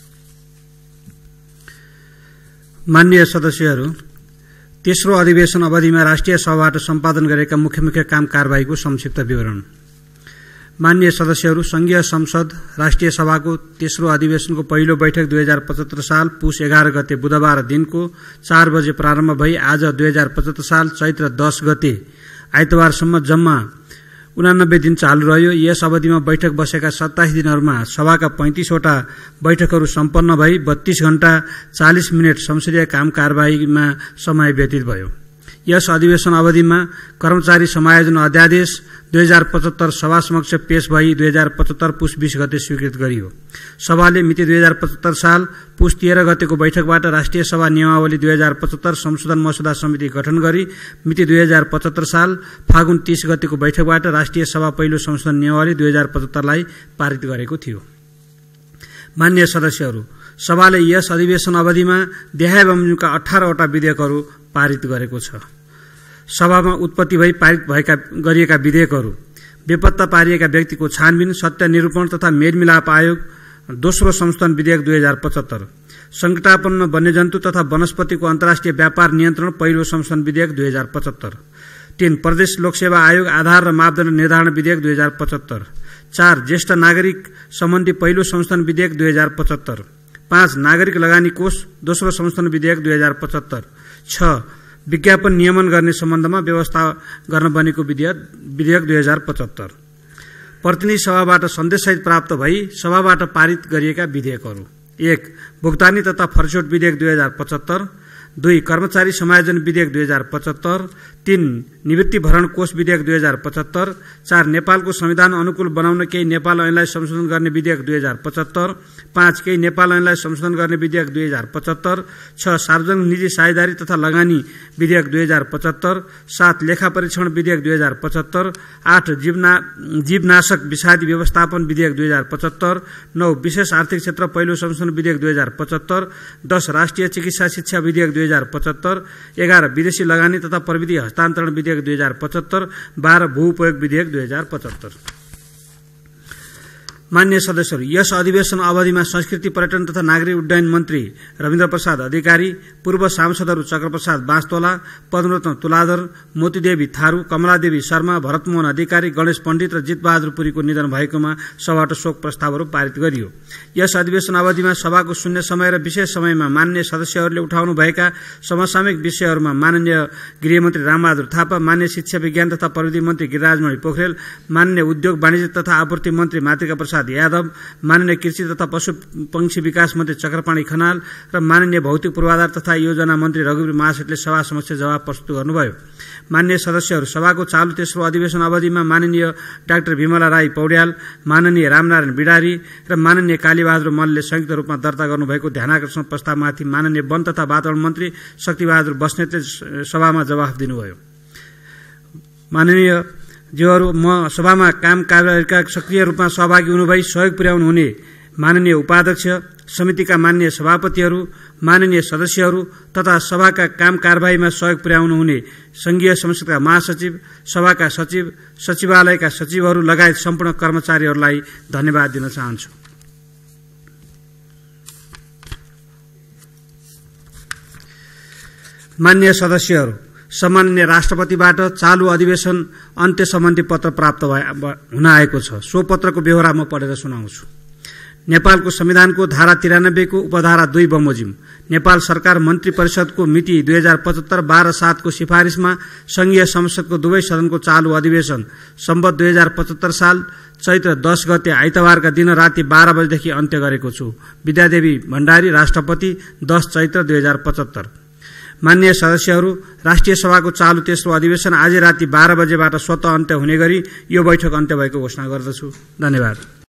माननीय सदस्यहरू, तेस्रो अधिवेशन अवधिमा राष्ट्रिय सभाबाट सम्पादन गरेका मुख्य मुख्य काम कारबाहीको संक्षिप्त विवरण। माननीय सदस्यहरू, संघीय संसद राष्ट्रिय सभाको तेस्रो अधिवेशनको पहिलो बैठक 2075 साल पुष 11 गते बुधबार दिनको 4 बजे प्रारम्भ भई आज 2075 साल चैत्र 10 गते आइतबारसम्म जम्मा 89 दिन चालू रह्यो। यस अवधिमा बैठक बसेका 27 दिनहरूमा सभाका 35 वटा बैठकहरू सम्पन्न भई 32 घण्टा 40 मिनट संसदीय काम कारबाहीमा समय व्यतीत भयो। यस अधिवेशन अवधिमा कर्मचारी समायोजन अध्यादेश 2075 सभा समक्ष पेश भई 2075 पुष 20 गते स्वीकृत गरियो। सभाले मिति 2075 साल पुष 13 गतेको बैठकबाट राष्ट्रिय सभा नियमावली 2075 संशोधन मसौदा समिति गठन गरी मिति 2075 साल फागुन 30 गतेको बैठकबाट राष्ट्रिय सभा पहिलो संशोधन नियमावली 2075 लाई पारित गरेको थियो। माननीय सदस्यहरू, सभाले यस अधिवेशन अवधिमा देहाय बमोजिमका 18 वटा विधेयकहरू पारित गरेको छ। सभामा उत्पत्ति भई पारित गरिएका विधेयकहरू: बेपत्ता पारिएका व्यक्तिको छानबिन, सत्य निरूपण तथा मेलमिलाप आयोग दोस्रो संशोधन विधेयक 2075, संकटापन्न वन्यजन्तु तथा वनस्पतिको अन्तर्राष्ट्रिय व्यापार नियन्त्रण पहिलो संशोधन विधेयक 2075, 3 प्रदेश लोकसेवा आयोग आधार र मापदण्ड निर्धारण विधेयक 2075, 4 ज्येष्ठ नागरिक सम्बन्धी पहिलो संशोधन विधेयक 2075, 5 नागरिक लगानी कोष दोस्रो संशोधन विधेयक 2075, 6 विज्ञापन नियमन गर्ने सम्बन्धमा व्यवस्था गर्न बनेको विधेयक 2075। प्रतिनिधि सभाबाट सन्देशसहित प्राप्त भई सभाबाट पारित गरिएका विधेयकहरू: 1 भुक्तानी तथा फरछोट विधेयक 2075, 2 कर्मचारी समायोजन विधेयक 2075, 3 निवृत्ति भरण कोष विधेयक 2075, 4 नेपालको संविधान अनुकूल बनाउन केही नेपाल ऐनलाई संशोधन गर्ने विधेयक 2075, 5 केही नेपाल ऐनलाई संशोधन गर्ने विधेयक 2075, 6 सार्वजनिक निजी साझेदारी तथा लगानी विधेयक 2075, 7 लेखा परीक्षण विधेयक 2075, 8 जीवनाशक विषादी व्यवस्थापन विधेयक 2075, 9 विशेष आर्थिक क्षेत्र पहिलो संशोधन विधेयक 2075, 10 राष्ट्रिय चिकित्सा शिक्षा विधेयक 2075, 11 विदेशी लगानी तथा प्रविधि हस्तान्तरण विधेयक 2075, 12 भू उपयोग विधेयक 2075। मान्य सदस्यहरू, यस अधिवेशन अवधिमा संस्कृति पर्यटन तथा नागरिक उड्डयन मन्त्री रविन्द्र प्रसाद अधिकारी, पूर्व सांसदहरू चक्रप्रसाद बास्तोला, पद्मरत्न तुलाधर, मोतीदेवी थारू, कमलादेवी शर्मा, भरतमोहन अधिकारी, गणेश पण्डित र जितबहादुर पुरीको निधन भएकोमा सभाबाट शोक प्रस्तावहरू पारित गरियो। यस अधिवेशन अवधिमा सभाको शून्य समय र विशेष समयमा मान्य सदस्यहरूले उठाउनु भएका समसामयिक विषयहरूमा माननीय गृहमन्त्री रामबहादुर थापा, मान्य शिक्षा विज्ञान तथा प्रविधि मन्त्री गिरिराजमणि पोखरेल, मान्य उद्योग वाणिज्य तथा आपूर्ति मन्त्री मातृका प्रसाद यादव, माननीय कृषि तथा पशु पंक्षी विकास मन्त्री चक्रपाणी खनाल र माननीय भौतिक पूर्वाधार तथा योजना मन्त्री रघुवीर महासेठले सभा समक्ष जवाब प्रस्तुत गर्नुभयो। मान्य सदस्यहरू, सभाको चालु तेस्रो अधिवेशन अवधिमा माननीय डाक्टर विमला राई पौड्याल, माननीय रामनारायण बिडारी र माननीय कालीबहादुर मल्लले संयुक्त रूपमा दर्ता गर्नुभएको ध्यानाकर्षण प्रस्तावमाथि माननीय वन तथा वातावरण मन्त्री शक्तिबहादुर बस्नेतले सभामा जवाफ दिनुभयो। माननीय ज्यूहरू, म सभामा काम कार्यका सक्रिय रूपमा सहभागी हुनुभई सहयोग पुर्याउनु हुने माननीय उपाध्यक्ष, समितिका मान्य सभापतिहरू, माननीय सदस्यहरू तथा सभाका काम कारबाहीमा सहयोग पुर्याउनु हुने संघीय संसदका महासचिव, सभाका सचिव, सचिवालयका सचिवहरू लगायत सम्पूर्ण कर्मचारीहरूलाई धन्यवाद दिन चाहन्छु। मान्य सदस्यहरू, सम्माननीय राष्ट्रपतिबाट चालु अधिवेशन अन्त्य सम्बन्धी पत्र प्राप्त हुन आएको छ। सो पत्रको बेहोरा म पढेर सुनाउँछु। नेपालको संविधानको धारा 93 को उपधारा 2 बमोजिम नेपाल सरकार मन्त्री परिषदको मिति 2075-12/7 को सिफारिशमा संघीय संसदको दुवै सदनको चालु अधिवेशन सम्वत 2075 साल चैत्र 10 गते आइतबारका दिन राति 12 बजेदेखि अन्त्य गरेको छु। विद्यादेवी भण्डारी, राष्ट्रपति, 10 चैत्र 2075। मान्य सदस्यहरू, राष्ट्रिय सभाको चालु तेस्रो अधिवेशन आज राति 12 बजेबाट स्वतः अन्त्य हुने गरी यो बैठक अन्त्य भएको घोषणा गर्दछु। धन्यवाद।